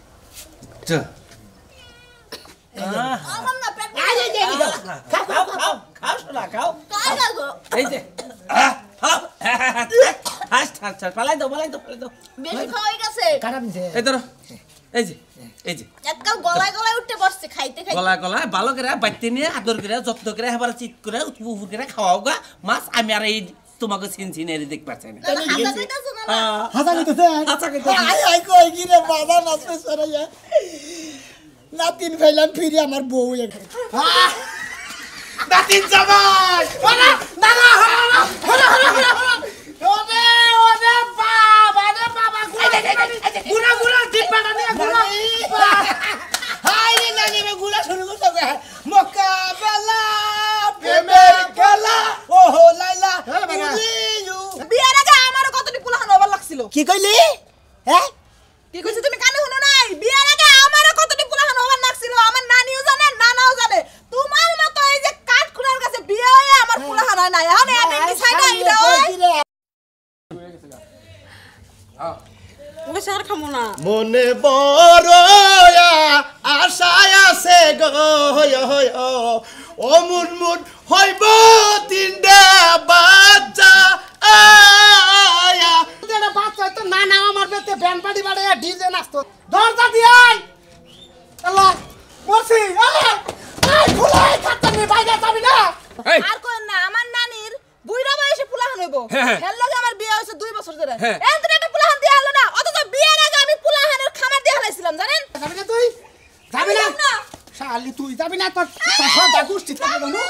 S2: আমার না পেট
S1: আরে দে
S8: খাও খাও খাও খাও শোনা খাও
S2: কাই লাগো
S8: এই যে খাও হাস হাস হাস পালাই দাও পালাই দাও পালাই দাও
S2: বেশি খাওয়াই গেছে
S1: কারা দিছে
S8: এই ধরো এই যে এই যে
S2: একদম গলায় গলায় উঠতে বসছে খাইতে খাইতে
S8: গলা গলা ভালো করে বাইতে নিয়ে আদর করে যত্ন করে এবার চিত করে উৎপুর করে খাওয়াও গা মাছ আমি আর এই তোমাকে চিন চিনে দেখ পাচ্ছি না
S2: হাতা দিতেছো না
S1: হাসা কইতেছে
S8: হাসা কইতেছে।
S1: আই আই কই কি রে বাবা মাছ সরাইয়া নাতিন ফেলাম ফিরে আমার বউ এখানে
S3: নাতিন জামাই
S1: ওরে দাদা হরে হরে হরে ওরে ওরে বাবা রে বাবা গুড়া গুড়া ডিপাটা নিয়ে গুড়া হাই রে নানি মে গুড়া শুরু করতে মক্কা বেলা প্রেমের খেলা ওহো লাইলা বুঝিও
S2: বিয়ের আগে আমারও কতটি পুলাহান হবার লাগছিল
S1: কি কইলি হ্যাঁ
S2: কি কইছিস তুমি কানে শুনো নাই বিয়ের আগে আমারও কতটি পুলাহান হবার লাগছিল আমার নানিও জানে নানাও জানে তোমার মতো এই যে কাঠ খুঁড়ার কাছে বিয়ে হয়ে আমার পুলাহান হয় না এখন এটা কি সাইডা এটা ওই ওকে সার খামু না
S3: মনে বড় আশায় আছে গো ও মুন মুন হইব তিনটা বাচ্চা আয়া
S6: এটা বাচ্চা তো না না আমার বেতে ব্যান্ড পার্টি বাড়ে ডিজে নাচতো দরজা দিয়াই আল্লাহ মরছি আল্লাহ এই খুলাই খাতা নি বাইরে যাবি না
S2: আর কোন না আমার নানির বুইড়া বয়সে পুলাহান হইব হেল লাগে আমার বিয়ে হইছে দুই বছর ধরে এন্ড একটা পুলাহান দিয়া হলো না অথচ বিয়ের আগে আমি পুলাহানের খামার দিয়া হলাইছিলাম জানেন
S6: যাবি না তুই যাবি না শালি তুই যাবি না তোর সদা গুষ্টি থাকবে না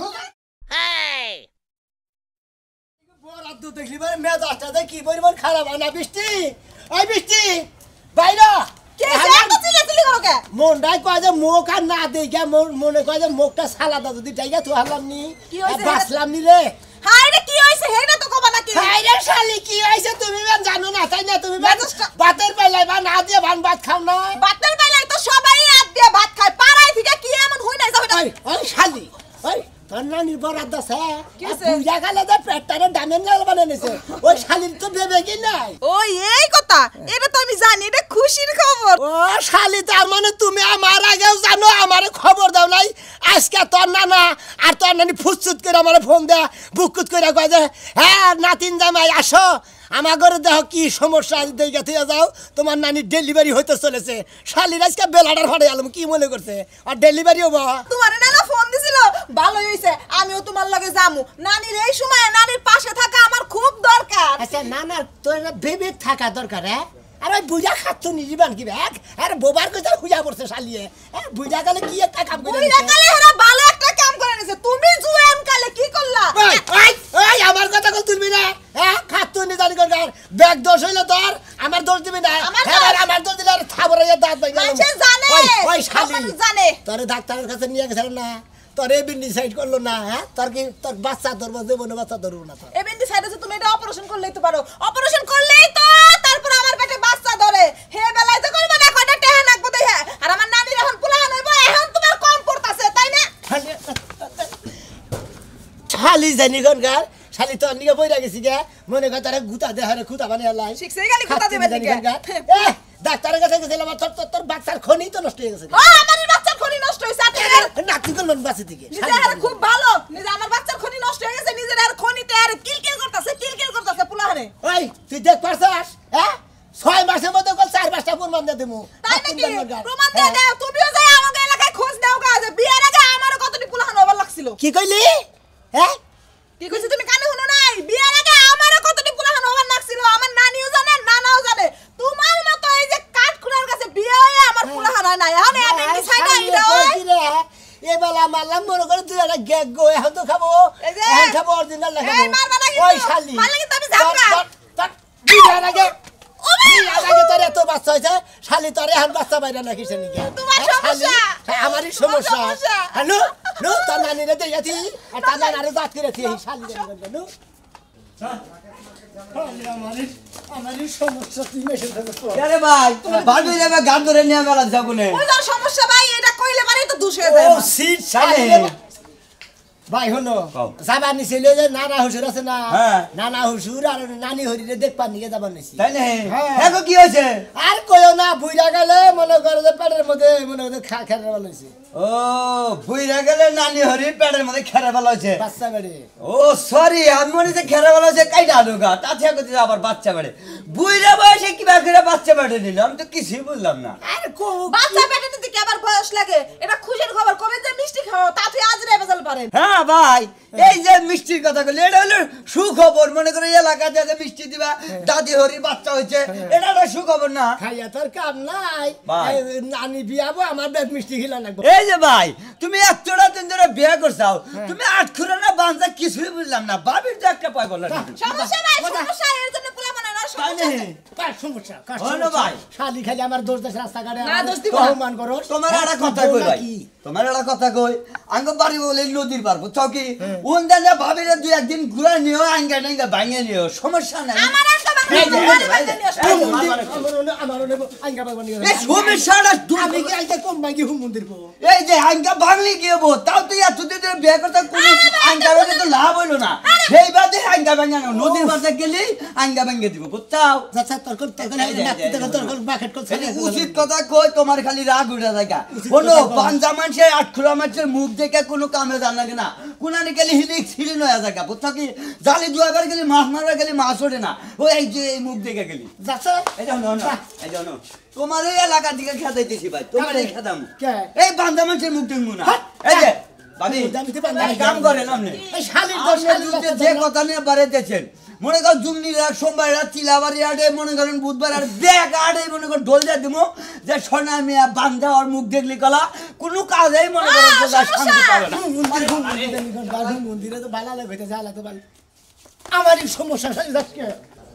S1: বরাদ্দ দেখলি বারে মেজাজটা দেখ কি পরিমাণ খারাপ হয় না বৃষ্টি ওই বৃষ্টি বাইরা
S2: কে এত চিল্লা চিল্লি করো কে
S1: মনটাই কয় যে মুখ আর না দেখে মনে কয় যে মুখটা সালাদা যদি ডাইগা তো হারলাম নি
S2: কি হইছে?
S1: বাঁচলাম নি রে
S2: হাই রে কি হইছে হেডা তো কবা নাকি
S1: হাইরে শালি কি হইছে তুমি বেন জানো না তাই না তুমি
S2: মেজাজটা-
S1: বাতের বেলায় বা না দিয়ে ভান ভাত খাও না
S2: বাতের বেলায় তো সবাই রাত দিয়ে ভাত খায় পাড়ায় থেকে কি এমন হই নাই যাবে না
S1: ওই ওই শালি ওই তোর নানির বরাদ্দ আছে
S2: কি হইছে?
S1: বুঝা গেলে যে পেটটারে ডামের নাল বানিয়ে নিছে ওই শালির তো ভেবে কি নাই
S2: ওই এই কথা এটা তো আমি জানি এটা খুশির খবর
S1: ও শালি তার মানে তুমি আমার আগেও জানো আমারে খবর দাও নাই আজকে তোর নানা আর তোর নানি ফুসফুস করে আমার ফোন দেয়া বুকুত করে কয় যে হ্যাঁ নাতিন জামাই আসো আমার ঘরে দেখো কি সমস্যা আজ দেখে থেকে যাও তোমার নানির ডেলিভারি হইতে চলেছে শালির আজকে বেলাটার ফাটে আলম কি মনে করছে আর ডেলিভারি হবো
S2: তোমার নানা ফোন দিছিল ভালোই হইছে আমিও তোমার লগে যামু নানির এই সময় নানির পাশে থাকা আমার খুব দরকার
S1: আচ্ছা নানা তোর ভেবে থাকা দরকার হ্যাঁ আর ওই বুঝা খাচ্ছ নিজিবান কি ব্যাগ আরে বোবার কোথা খুঁজা পড়ছে শালিয়ে হ্যাঁ বুঝা গেলে কি একটা কাম করে
S2: বুইড়া কালে হেরা ভালো একটা কাম করে নিছে তুমি জুয়ান কালে কি করলা
S1: ওই ওই ওই আমার কথা কল তুলবি না হ্যাঁ খাচ্ছ নি জানি কর ব্যাগ দোষ হইলো তোর আমার দোষ দিবি না
S2: আমার
S1: হ্যাঁ
S2: দোষ?
S1: আমার দোষ দিলে আর থাবরে দাঁত ভাই
S2: মানুষে জানে
S1: ওই ওই শালি
S2: সবাই জানে
S1: তোরে ডাক্তারের কাছে নিয়ে গেছিল না তোর এবিন ডিসাইড করলো না হ্যাঁ তোর কি তোর বাচ্চা ধরবো জীবনে বাচ্চা ধরবো না তোর
S2: এবেন্টি সাইডে তুমি এটা অপারেশন করলেই তো পারো অপারেশন করলেই তো তারপর আমার পেটে বাচ্চা ধরে হে বেলায় তো করবে না কয়টা টেহা নাকবো দেখে আর আমার নানির এখন পুলাহান হইব এখন তোমার কম পড়তাছে তাই না
S1: শালি জানি কোনকার শালি তোর নিয়ে বইরা গেছি গে মনে কর তারা গুতা দেহারে খুতা বানিয়ে লাই
S2: শিখছে গালি কথা দেবে দিকে
S1: ডাক্তারের কাছে গেছিলাম তোর তোর তোর বাচ্চার খনি তো নষ্ট হয়ে গেছে
S2: ও আমার বাচ্চার খনি নষ্ট হইছে আতে
S1: নাতি করলেন বাচ্চা থেকে
S2: নিজে আর খুব ভালো নিজে আমার বাচ্চার খনি নষ্ট হয়ে গেছে নিজের আর খনিতে আর কিলকিল করতেছে কিলকিল করতেছে পুলাহানে
S1: ওই তুই দেখ পারছাস হ্যাঁ ছয় মাসের মধ্যে কল চার পাঁচটা
S6: প্রমাণ দিয়ে দেবো
S2: তাই নাকি প্রমাণ দিয়ে দাও তুমিও যাই আমাদের এলাকায় খোঁজ দাও গা যে বিয়ের আগে আমারও কতটি পুলাহান হবার লাগছিল
S6: কি কইলি হ্যাঁ
S2: কি কইছিস তুমি কানে শুনো নাই বিয়ের আগে আমারও কতটি পুলাহান হবার লাগছিল আমার নানিও জানে নানাও জানে তোমার মতো এই যে কাঠ খুঁড়ার কাছে বিয়ে হয়ে আমার পুলাহান হয় না এখন এত মিছাই না এটা ওই
S6: এবেলা মারলাম মনে করে তুই একটা গ্যাগ গো এখন তো খাবো এখন খাবো অরিজিনাল না খাবো
S2: এই মারবা না
S6: ওই শালি
S2: মারলে কিন্তু আমি যাবগা
S6: বিয়ের আগে বিয়ের আগে তোর এত বাচ্চা হয়েছে শালি তোর এখন বাচ্চা বাইরে নাকি সে নিকে
S2: তোমার সমস্যা
S6: আমারই সমস্যা হ্যালো নো তোর নানিরে দিয়েছি আর তার নানারে দাঁত করেছি এই শালি নো আমারই আমারই সমস্যা তুই মেশে থাকো
S7: আরে ভাই ভাবি রে গান ধরে নিয়ে বেলা যাব না
S2: ওই তো সমস্যা ভাই এটা কইলে পারেই তো দোষ হয়ে যায়
S6: ও সিট শালি ভাই হলো যাবার নিছিল যে নানা হুজুর আছে না নানা হুজুর আর নানি হরিরে দেখবার নিয়ে যাবার নিছি
S7: তাই না হ্যাঁ কি হয়েছে
S6: আর কইও না বুইরা গেলে মনে করে যে পেটের মধ্যে মনে করে খা খেরে ভালো হইছে
S7: ও বুইরা গেলে নানি হরি পেটের মধ্যে খেরে ভালো হয়েছে
S6: বাচ্চা বেড়ে
S7: ও সরি আমি মনে যে খেরে ভালো হয়েছে কাইটা আলুগা তাতে করতে আবার বাচ্চা বেড়ে বুইরা বয়সে কিবা করে বাচ্চা বেড়ে নিল আমি তো কিছুই বুঝলাম না
S6: আর কো
S2: বাচ্চা পেটে দিতে কি আবার বয়স লাগে এটা খুশির খবর কবে যে মিষ্টি খাও তাতে আজ রে বেজাল পারেন
S7: হ্যাঁ ভাই এই যে মিষ্টির কথা বলি এটা হলো সুখবর মনে করে এলাকাতে যে মিষ্টি দিবা দাদি হরির বাচ্চা হয়েছে এটা একটা সুখবর না
S6: খাইয়া তোর কাম নাই
S7: ভাই।
S6: এই নানি বিয়াবো আমার বেদ মিষ্টি খিলা লাগবে
S7: এই যে ভাই তুমি এতটা দিন ধরে বিয়ে করছাও তুমি আট খুঁড়া না বাঞ্জা কিছুই বুঝলাম না বাবির তো একটা পাই বললাম
S2: সমস্যা নাই সমস্যা এর জন্য পোলা বানা না সমস্যা নাই।
S6: কার সমস্যা কার
S7: হলো
S6: সমস্যা?
S7: ভাই।
S6: শালি খালি আমার দোষ দেশ রাস্তা কাটে
S2: না, দোষ দিব না।
S6: অপমান করো
S7: তোমার একটা কথা কই ভাই তোমার একটা কথা কই আঙ্গ বাড়ি বলে নদীর পার বুঝছো কি উন দানা ভাবিরে দুই একদিন ঘুরে নিও আঙ্গা টাঙ্গা ভাঙে নিও সমস্যা নাই
S2: আমার একটা বাবা
S7: এই যে, এই যে,
S2: বাড়ি
S7: এই যে,
S2: বাড়ি
S7: এই যে,
S6: মন্দির,
S7: মারবা না।
S6: আমার ওনে- আমার ওনে আইঙ্গা বাবা নিয়ে
S7: এই সমস্যাটা দূর
S6: আমি
S7: করো।
S6: কি আইতে কম ভাঙ্গি হুম মন্দির পো
S7: এই যে আঙ্গা ভাঙলি কি হবো তাও তুই এতদিন ধরে বিয়ে করতে কোনো আঙ্গা ভাঙে তো লাভ হইলো না সেই বাদে আঙ্গা ভাঙে না নদীর পাশে গেলে আঙ্গা ভাঙে দিব বুঝছাও
S6: আচ্ছা তোর কোন তোর কোন
S7: এই যে, এই যে,
S6: তোর তোর বাকেট কোন
S7: এই যে উচিত কথা কই তোমার খালি রাগ উঠে থাকে কোনো পাঞ্জা মানুষের আটখুরা মানুষের মুখ দেখে কোনো কামে জান লাগে না কোনানি গেলে হিলিক ছিড়ি নয়া জায়গা বুঝছো কি জালি দুয়াবার গেলে মাছ মারবার গেলে মাছ ওঠে না ওই এই যে এই মুখ দেখে গেলি
S6: যাচ্ছে
S7: এই যাও না এই যাও না তোমার এই এলাকার দিকে খেদাইতেছি ভাই তোমার এই খেদাম
S6: কে?
S7: এই বান্দা মানুষের মুখ দেখবো না এই যে ভাবি
S6: জানিতে পারলাম
S7: এক কাম করেন আপনি
S6: এই শালির
S7: আপনি
S6: শালির
S7: দুধে যে কথা নিয়ে বাড়াইতেছেন মনে করেন জুমনি রাত সোমবার রাত চিলাবাড়ি আটে মনে করেন বুধবার আর ব্যাগ আটে মনে করেন ঢোল দিয়ে দিব যে সোনা মিয়া বান্ধা ওর মুখ দেখলি কলা কোনো কাজেই মনে করেন যে তার শান্তি পাবে না
S6: মন্দির হুম মন্দির বাড়ি মন্দিরে তো ভালো লাগে যা লাগতে পারে আমারই সমস্যা শালি যাচ্ছে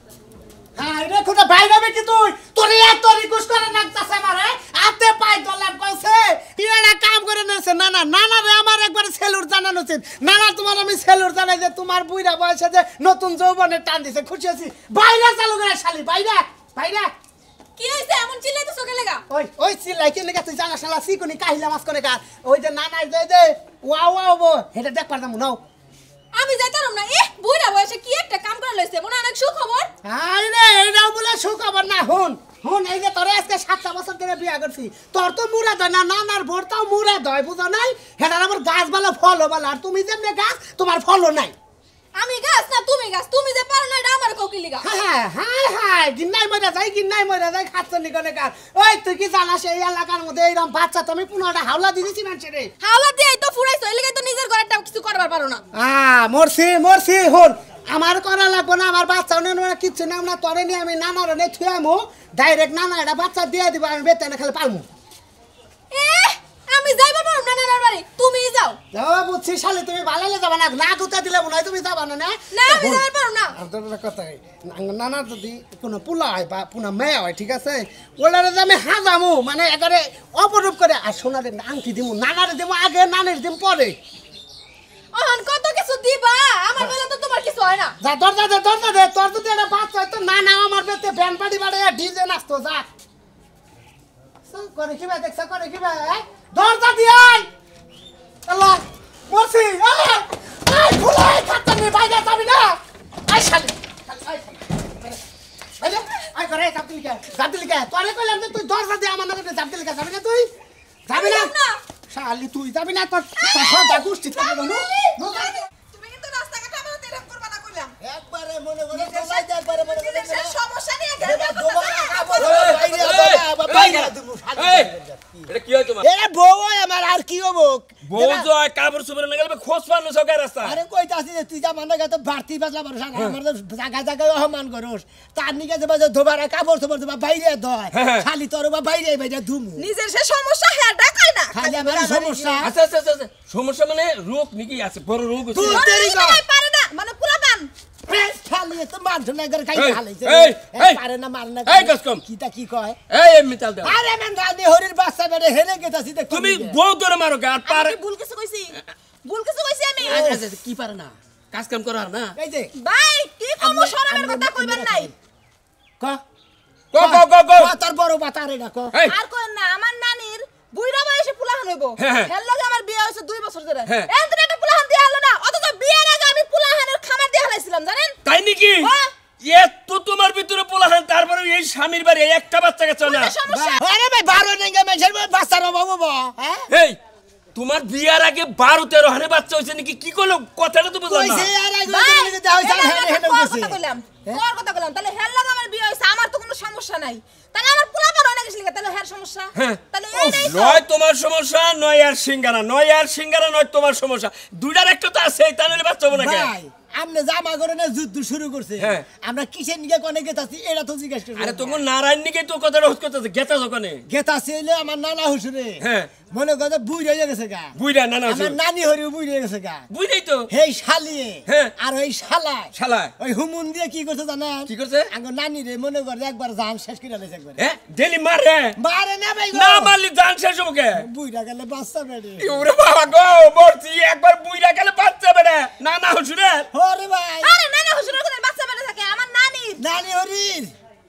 S6: হ্যাঁ রে কোটা বাইরে বেটি তুই তোর এত রিকোয়েস্ট করে নাচতাছে আমারে আতে পাই দলাম কইছে ইরা কাম করে নেছে না না না না রে আমার একবার সেলুর জানানো উচিত না না তোমার আমি সেলুর জানাই যে তোমার বুইরা বয়সে যে নতুন যৌবনে টান দিছে খুশি আছি বাইরে চালু করে শালি বাইরে বাইরে
S2: কি হইছে এমন চিল্লাইতেছো কে লাগা
S6: ওই ওই চিল্লাই কি লেগে তুই জানা শালা সিকুনি কাহিলা মাছ করে কার ওই যে না নাই দে দে ওয়াও ওয়াও বো এটা দেখ পারতাম নাও
S2: আমি যাইতাম না এ বুইড়া বয়সে কি একটা কাম করে লইছে মনে অনেক সুখবর
S6: আরে রে এটাও বলে সুখবর না হুন হুন এই যে তোরে আজকে সাতটা বছর ধরে বিয়া করছি তোর তো মুড়া দয় না নানার ভোরটাও মুড়া দয় বুঝো নাই হেটার আবার গাছ বালা ফল বালা আর তুমি যেমনে গাছ তোমার ফলও নাই
S2: আমি গাছ না তুমি গাছ তুমি যে পারো না এটা আমার কোকিলি গাছ
S6: হ্যাঁ হ্যাঁ হ্যাঁ গিন্নাই মরে যায় গিন্নাই মরে যায় খাচ্ছ নিকনে কার ওই তুই কি জানাস এই এলাকার মধ্যে এইরকম বাচ্চা তুমি পুনটা হাওলা দিয়েছি মানুষের রে
S2: হাওলা দিয়ে তো ফুরাইছো এই লাগি তো নিজের ঘরেরটা কিছু করবার পারো না
S6: আহ মরছি মরছি হন আমার করা লাগবো না আমার বাচ্চা নেই কিচ্ছু নাম না তরে নিয়ে আমি নানার নে থুয়ামু ডাইরেক্ট নানা এটা বাচ্চা দিয়ে দিব আমি বেতনে খালি পালমু
S2: এ আমি যাইবা পারো না নানার বাড়ি তুমি যাও
S6: যাও বুঝছি শালি তুমি ভালালে যাবা না না গুতা দিলে মনে হয় তুমি যাবা না না
S2: না আমি যাইবা পারো না
S6: আর তোর একটা কথা নানা যদি কোনো পোলা হয় বা কোনো মেয়ে হয় ঠিক আছে ওলারে যে আমি হাজামু মানে একেবারে অপরূপ করে আর সোনারে আংটি দিমু নানারে দিমু আগে নানের দিম পরে
S2: অহন কত কিছু দিবা আমার বেলা তো তোমার কিছু হয় না
S6: যা দরজা দে দরজা দে তোর যদি একটা বাচ্চা হয় তো না না আমার বেতে ব্যান্ড পার্টি বাড়ে ডিজে নাচতো যা সব করে কি ভাই দেখছ করে কি ভাই দরজা দি আই আল্লাহ মরছি আল্লাহ আই ফুলাই খাতা নি বাইরে যাবি না আই শালি আই শালি আই করে কাপলি কে কাপলি কে তোরে কইলাম যে তুই দরজা দি আমার নামে কাপলি কে যাবি না তুই যাবি না শালি তুই যাবি না তোর সদা গুষ্টি থাকবে না
S2: তুমি কিন্তু রাস্তা ঘাটে আমার এরকম করবা না কইলাম
S6: একবারে মনে মনে তোলাই দে একবারে মনে মনে
S2: সমস্যা নিয়ে গেল
S6: বাবা
S9: এই এটা কি হয় তোমার
S1: এরা বউ আমার আর কি হবো
S9: বউ জয় কাপড় চোপড় না গেলে খোঁজ পানো সব রাস্তা
S1: আরে কইতাছি যে তুই যা মানে তো বাড়তি বাজলা বড় সারা আমার তো জায়গা জায়গায় অপমান করস তার নিকে যে বাজে ধোবারা কাপড় চোপড় ধোবা বাইরে দয় খালি তোর বা বাইরে বাইরে ধুমু
S2: নিজের সে সমস্যা হ্যাঁ ডাকাই না
S1: খালি আমার সমস্যা
S9: আচ্ছা আচ্ছা আচ্ছা সমস্যা মানে রোগ নাকি আছে বড় রোগ আছে
S1: তুই দেরি কর
S2: পারে না মানে পুরা পান
S1: খালি তো মানছ না করে খাই খালাইছে
S9: এই এই
S1: পারে না মার না
S9: এই কসকম
S1: কিটা কি কয়
S9: এই এমনি চাল দাও
S1: আরে মান রানী হরির বাচ্চা বেরে হেলে গেতাছি দেখ
S9: তুমি বউ ধরে মারো গা আর পারে
S2: ভুল কিছু কইছি ভুল কিছু কইছি আমি
S9: আচ্ছা কি পারে না কাজ কাম করার না
S1: এই যে
S2: ভাই কি কমু শরমের কথা কইবেন নাই
S1: ক
S9: ক ক ক ক
S1: তোর বড় বাতারে না ক
S2: আর কইন না আমার নানির বুইড়া বয়সে পুলাহান হইব হেল লাগে আমার বিয়ে হইছে দুই বছর ধরে এত একটা পুলাহান দিয়া হলো না অথচ বিয়ের আগে আমি পুলাহানের খামার দিয়া হলাইছিলাম জানেন
S9: তাই নাকি এত তোমার ভিতরে পোলাহান তারপরে এই স্বামীর বাড়ি একটা বাচ্চা কাছে না
S1: আরে ভাই বারো নেঙ্গা মেছের বাচ্চার বাবু বা হ্যাঁ
S9: এই তোমার বিয়ার আগে বারো তেরো হানে বাচ্চা হইছে নাকি কি করলো কথাটা তো বুঝলাম না
S1: কইছে আর আগে দাও চাল হেলে হেলে
S2: কথা কইলাম তোর কথা কইলাম তাহলে হেল লাগে আমার বিয়ে হইছে আমার তো কোনো সমস্যা নাই তাহলে আমার পোলা পার অনেক গেছিল তাহলে হের সমস্যা তাহলে এই নাই
S9: নয় তোমার সমস্যা নয় আর সিঙ্গারা নয় আর সিঙ্গারা নয় তোমার সমস্যা দুইটার একটা তো আছে তা নইলে বাচ্চা হবে না কেন
S1: ভাই আমনে জামা করে না যুদ্ধ শুরু করছে আমরা কিসের নিকে কোনে গেতাছি এরা তো জিজ্ঞাসা করে
S9: আরে তোমার নারায়ণ নিকে তো কথাটা হুস করতেছে গেতা ওখানে
S1: গেতাছি এলে আমার নানা হুসুরে
S9: হ্যাঁ
S1: মনে কথা বুই রয়ে গেছে গা
S9: বুইরা নানা
S1: আমার নানি হরি বুই রয়ে গেছে গা
S9: বুইরাই তো
S1: হেই শালিয়ে
S9: হ্যাঁ
S1: আর ওই শালা
S9: শালা
S1: ওই হুমুন দিয়ে কি করছে জানেন
S9: কি করছে
S1: আঙ্গ নানি রে মনে করে একবার জান শেষ করে আলেছে একবার
S9: হ্যাঁ ডেলি মারে
S1: মারে না ভাই
S9: না মারলি জান শেষ হবে কে
S1: বুইরা গেলে বাচ্চা বেড়ে
S9: ওরে বাবা গো মরছি একবার বুইরা গেলে বাচ্চা বেড়ে না না হুসুরে
S1: ওরে ভাই
S2: আরে নানা হুজুরের কোন বাচ্চা বেড়ে থাকে আমার নানির
S1: নানি হরির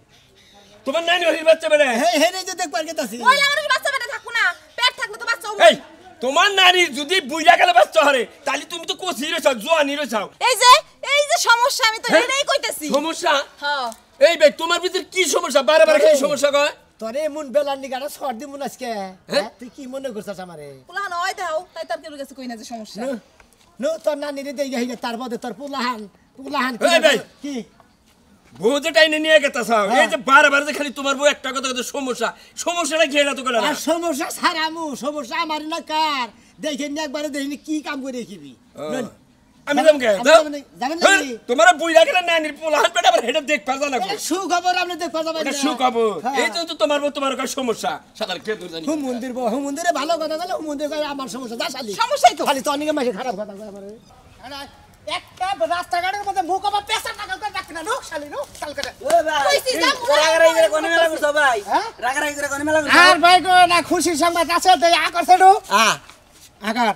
S9: তোমার নানি হরির বাচ্চা বেড়ে
S1: হেই হেই যে দেখবার গেতাছি
S2: ওই আমার বাচ্চা বেড়ে থাকবো না পেট থাকলে তো বাচ্চা হবে
S9: এই তোমার নারী যদি বুইরা গেলে বাচ্চা হরে তাহলে তুমি তো কোসি রইছাও জোয়ানি রইছাও
S2: এই যে এই যে সমস্যা আমি তো এটাই কইতেছি
S9: সমস্যা
S2: হ্যাঁ
S9: এই ভাই তোমার ভিতর কি সমস্যা বারে বারে খালি সমস্যা কয়
S1: তোরে এমন বেলার নিগাড়া সর দিমু আজকে হ্যাঁ তুই কি মনে করছস আমারে
S2: পুলাহান ওই দাও তাই তার কেউ কাছে কই না যে সমস্যা
S1: নো তোর নানি রে দেই যাইগে তার মধ্যে তোর পুলাহান পুলাহান
S9: এই ভাই
S1: কি
S9: বউ যে টাইনে নিয়ে গেতাছাও এই যে বারে বারে যে খালি তোমার বউ একটা কথা কথা সমস্যা সমস্যাটা কি এটা তো করে না
S1: আর সমস্যা সারামু সমস্যা আমার না কার দেখেন না একবারে দেখিনি কি কাম করে দেখিবি
S9: আমি যাম কে
S1: যাবেন নাকি
S9: তোমার বুইরা গেলে নানির পোলাহান পেট আবার হেডে দেখ পাজা না
S1: সুখবর আপনি দেখবা যাবেন
S9: এটা সুখবর এই তো তোমার বউ তোমার কাছে সমস্যা সাদার কে দূর জানি
S1: হুম মন্দির বউ হুম মন্দিরে ভালো কথা বলে হুম মন্দিরে কয় আমার সমস্যা যা শালি
S2: সমস্যাই তো
S1: খালি তো অনেক মাসে খারাপ কথা কয় আমারে একটা রাস্তাঘাটের মধ্যে মুখ আবার পেশা টাকা করে রাখতে না নো শালি নো চাল করে
S2: কইছি যা
S7: রাগারাগি করে কোনে মেলা করছো ভাই রাগারাগি করে কোনে মেলা করছো
S1: আর ভাই গো না খুশি সংবাদ আছে তো আ করছে নো
S7: আ
S1: আকার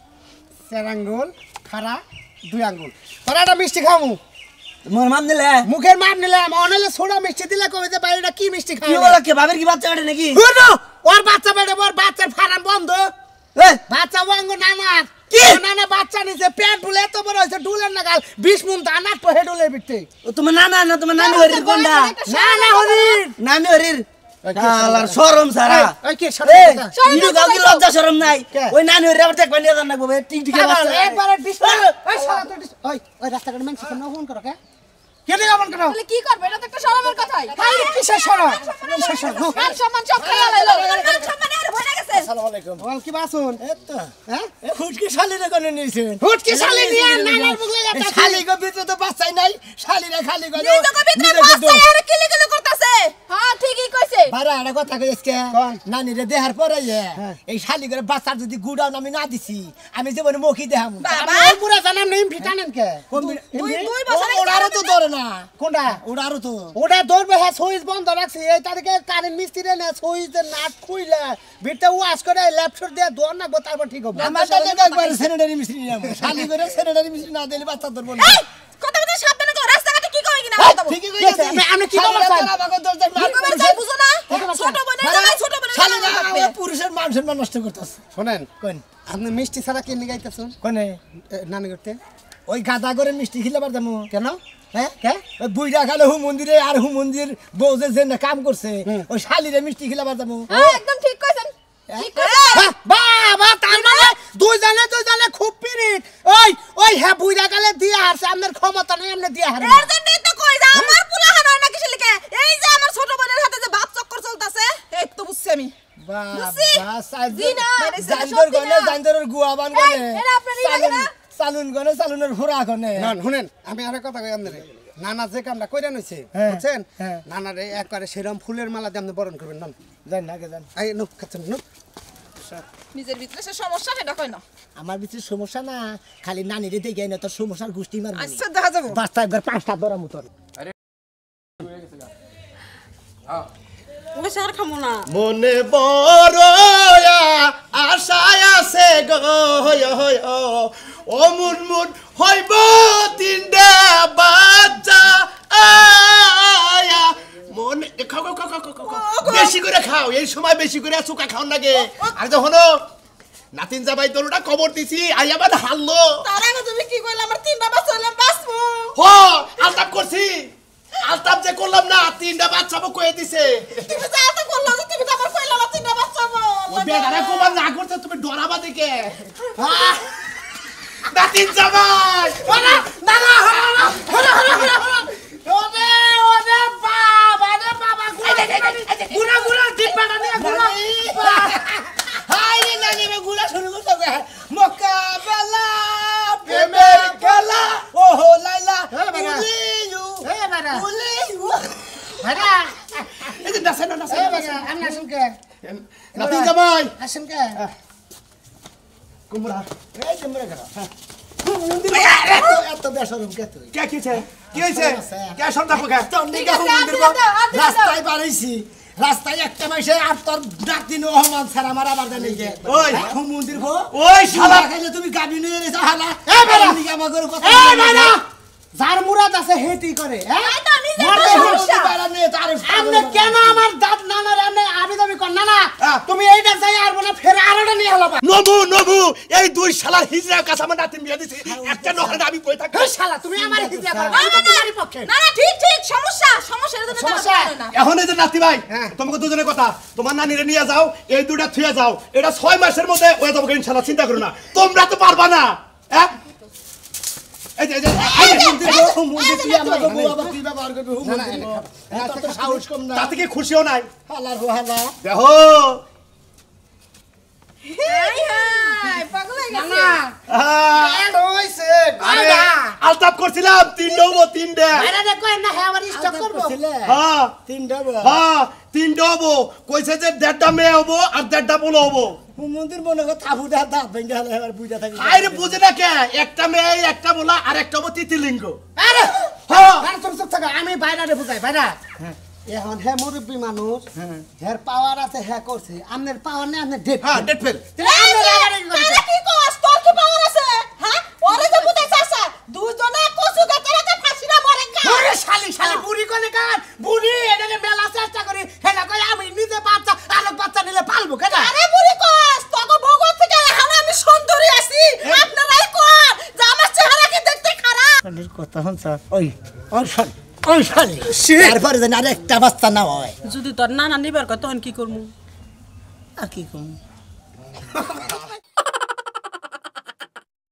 S1: চার আঙ্গুল খাড়া দুই আঙ্গুল তোরা একটা মিষ্টি খামু
S7: মোর মাম দিলে
S1: মুখের মার নিলে অনেলে সোডা মিষ্টি দিলে কবে যে বাইরেটা কি মিষ্টি
S7: কি
S1: খায়
S7: বলো কে বাবার কি বাচ্চা বেটে নাকি
S1: শুনো ওর বাচ্চা বেড়ে ওর বাচ্চার ফার্ম বন্ধ
S7: এ
S1: বাচ্চা ওয়াঙ্গ নানার কি নানা বাচ্চা নিছে পেট ফুলে এত বড় হইছে ডুলের নাগাল বিশ মুন দানা পহে ডুলের বিটে
S7: ও তোমার নানা না তোমার নানি হরির কোনটা
S1: নানা হরির
S7: নানি হরির আলার শরম সারা
S1: ওই কি
S7: এ
S1: সরে
S7: ইডু গাও কি লজ্জা শরম নাই ওই নানি হরির আবার দেখ বানিয়ে দান না গো টিক টিকে বাচ্চা
S1: একবারে ডিস ওই সারা তো ডিস ওই ওই রাস্তাঘাটে মানুষ কেন ফোন করো কে কে দিলা ফোন করো
S2: তাহলে কি করবে এটা তো একটা শরমের কথাই
S1: ভাই কিসের সরম কিসের সরম
S2: মান সম্মান সব খাইয়া লাইলো মান সম্মান আর ভরে গেছে
S1: আসসালামু আলাইকুম ওয়াল কি বাসুন এত হ্যাঁ ফুটকি শালি রে কোনে নিছেন ফুটকি শালি নিয়ে নানার বুগলে যাতা শালি গো ভিতরে তো বাচ্চাই নাই শালি রে খালি গো
S2: নিজে কো ভিতরে বাচ্চা আর কিলি কিলি করতেছে হ্যাঁ ঠিকই কইছে
S1: বারা একটা কথা কই আজকে নানি রে দেহার পরে এই শালি করে বাচ্চা যদি গুড়াও আমি না দিছি আমি জীবনে মুখি দেখাম আমি পুরা জানাম নেই ভিটামিন কে
S2: দুই দুই বছর
S1: ওড়ারও তো ধরে না কোনটা ওড়ারও তো ওটা ধরবে হ্যাঁ সুইচ বন্ধ রাখছি এই তারিখে কারেন্ট মিস্ত্রি না সুইচের নাট খুইলা ভিতরে ওয়াশ করে ল্যাপটপ দিয়ে দোর না গো তারপর ঠিক হবে আমার সাথে একবার স্যানিটারি মিস্ত্রি নাম শালি করে স্যানিটারি মিস্ত্রি না দিলে বাচ্চা ধরবো না
S2: কথা কথা সাবধানে কো রাস্তাঘাটে কি কই কিনা
S1: ঠিকই কইছে আমি কি করব স্যার আমাকে দরজা মার
S2: করে বুঝো না ছোট বোনের জামাই ছোট বোনের
S1: শালি না পুরুষের মান সম্মান নষ্ট করতেছ শুনেন কোন আপনি মিষ্টি ছাড়া কি নিগাইতেছেন কোনে নানি করতে ওই গাদা করে মিষ্টি খিলাবার যাবো কেন হ্যাঁ কে ওই বুইরা গেল হু মন্দিরে আর হু মন্দির বউ যে যে কাম করছে ওই শালিরে মিষ্টি খিলাবার যাবো
S2: একদম ঠিক কইছেন ঠিক কইছেন
S1: বাবা তার মানে দুই জানে দুই জানে খুব পিরিত ওই ওই হ্যাঁ বুইরা গেলে দিয়া হারছে আপনার ক্ষমতা নাই আপনি দিয়া হারেন
S2: এর জন্যই তো কই যা আমার পুলাহান হয় না কিসের লিখে এই যে আমার ছোট বোনের হাতে যে ভাত চক্কর চলতেছে এই তো দিছি আমি
S6: বাবা সাইজ
S2: জি না, মানে সেটা
S6: জান্দর
S2: সত্যি
S6: গনে
S2: না।
S6: জান্দরের গুয়া বান
S2: এই,
S6: গনে
S2: এটা আপনারই লাগে না?
S6: সালুন গনে সালুনের ফুরা গনে না শুনেন আমি আরেক কথা কই আপনারে নানা যে কামটা কইরা নইছে বুঝছেন নানারে একবারে সেরম ফুলের মালা দিয়ে আপনি বরণ করবেন না জান না জান আই নো কাছেন নো
S2: নিজের ভিতরে সে সমস্যা সেটা কই না
S10: আমার ভিতরে সমস্যা না খালি নানিরে দেখে না তোর সমস্যার গোষ্ঠী মারবি
S2: আচ্ছা দেখা যাবো
S10: পাঁচটা একবার পাঁচটা ধরা মতন
S5: ওকে সার খামো না
S3: মনে বড় আশায় আছে গো হয় হয় ও মুন মুন হইব তিনটা বাচ্চা আয়া মনে খাও খাও খাও খাও খাও বেশি করে খাও এই সময় বেশি করে চুকা খাও নাগে আর যখন নাতিন জামাই তোরটা খবর দিছি আই আবার হারলো
S2: তার আগে তুমি কি কইলা আমার তিনটা বাচ্চা হইলে বাঁচবো
S3: হ আলতাপ করছি আলতাপ যে করলাম না তিনটা বাচ্চা কয়ে দিছে
S2: তুমি যা তো করলা যে তুমি তো আমার কইলা না তিনটা বাচ্চা হবো
S3: ও বেটারা কোমান না করতে তুমি ডরাবা দিকে নাতিন জামাই
S1: ওরে দাদা হরা হরা হরা হরা ওরে ওরে বাবা রে বাবা গুড়া গুড়া ডিব্বাটা নিয়ে গুড়া হাই রে নানি মে গুড়া শুরু করতে হবে মোকাবেলা প্রেমের খেলা ও হো লাইলা উলিয়ু
S6: এ বাবা
S1: উলিয়ু
S6: ভাড়া
S3: এই যে নাসে না নাসে
S6: এ বাবা আমি আসুন কে
S3: নাতিন জামাই
S6: আসুন কে
S3: কুমড়া
S6: এই জমরে গেল এত বেশরম কে তুই
S3: কে কিছে কি হইছে কে সন্ধ্যা পোকা
S6: চন্ডিকা মন্দির রাস্তায় বাড়াইছি রাস্তায় একটা মাইসে আর তোর ডাকদিন রহমান স্যার আমার আবার জানি যে
S3: ওই
S6: মন্দির গো
S3: ওই শালা
S6: খাইলে তুমি গাবি নিয়ে এসে হালা
S1: এ বাবা!
S6: আমার কথা
S1: এ বাবা!
S6: যার মুরাদ আছে হেটি করে হ্যাঁ
S2: এই তো নিজের
S6: মরতে
S2: সমস্যা।
S6: হচ্ছে বাইরে নিয়ে তার
S1: আপনি কেন আমার দাঁত নানার আপনি আবি দাবি কর না না
S3: হ্যাঁ।
S1: তুমি এইটা চাই আর না ফের আরোটা নিয়ে হলো
S3: নবু নবু এই দুই শালার হিজরা কাছে আমার নাতিন বিয়ে দিছি একটা নহলে আমি বই থাকি
S1: শালা তুমি আমার হিজা করো আমি তো তোমারই পক্ষে
S2: না না ঠিক ঠিক সমস্যা সমস্যা এটা তুমি
S1: সমস্যা?
S2: না
S3: এখন এই যে নাতি ভাই তোমাকে দুজনের কথা তোমার নানিরে নিয়ে যাও এই দুটা থুয়ে যাও এটা ছয় মাসের মধ্যে হয়ে যাবো ইনশাআল্লাহ চিন্তা করো না তোমরা তো পারবা না হ্যাঁ এই যে এই যে এই যে,
S6: মন্দির তুই আমাকে বউ আবার তুই ব্যবহার করবি হু মন্দির এত তো সাহস কম না
S3: তাতে কি খুশিও নাই
S6: হালার হো হালা
S3: দেখো
S2: হাই হাই পাগল হয়ে গেছে
S3: আহ,
S6: এড হইছে
S3: আরে আলতাপ করছিলাম তিন ডবো তিন ডে
S1: বাইরে দেখো না হ্যাঁ আমার স্টক করবো
S3: হ্যাঁ
S6: তিন ডাবো
S3: হ্যাঁ তিন ডবো কইছে যে দেড়টা মেয়ে হবো আর দেড়টা পোলো হবো
S6: হু মন্দির মনে কর থাবু দা দাঁত ভেঙে হালা এবার বুঝা থাকি
S3: আরে বুঝে না কে একটা মেয়ে একটা বলা আর একটা হবো তিতিলিঙ্গ
S1: আরে
S3: হ্যাঁ
S6: আরে চুপ চুপ থাকা আমি বাইরে বুঝাই বাইরে এখন হে মুরব্বী মানুষ হের পাওয়ার আছে হ্যাঁ করছে আপনার পাওয়ার নেই আপনার ডেট
S3: হ্যাঁ ডেট ফেল
S2: তাহলে কি কস তোর কি পাওয়ার আছে হ্যাঁ ওরে যে বুঝাই চাচা দুজনে কচু গাতে রাতে ফাঁসিরা মরে গা
S1: ওরে শালি শালি বুড়ি কোনে কান বুড়ি এটাকে মেলা চেষ্টা করি হেনা কই আমি নিজে বাচ্চা আরেক বাচ্চা নিলে পালবো কেন
S2: আরে বুড়ি কস তোকে ভগত থেকে এখন আমি সুন্দরী আছি আপনারাই কোন যে আমার চেহারা কি দেখতে খারাপ
S10: শালির কথা হন স্যার ওই ওই শালি ওই শালি তারপরে জানি আর একটা বাচ্চা না হয়
S5: যদি তোর নানা নিবার কথা তখন কি করবো
S10: আর কি কম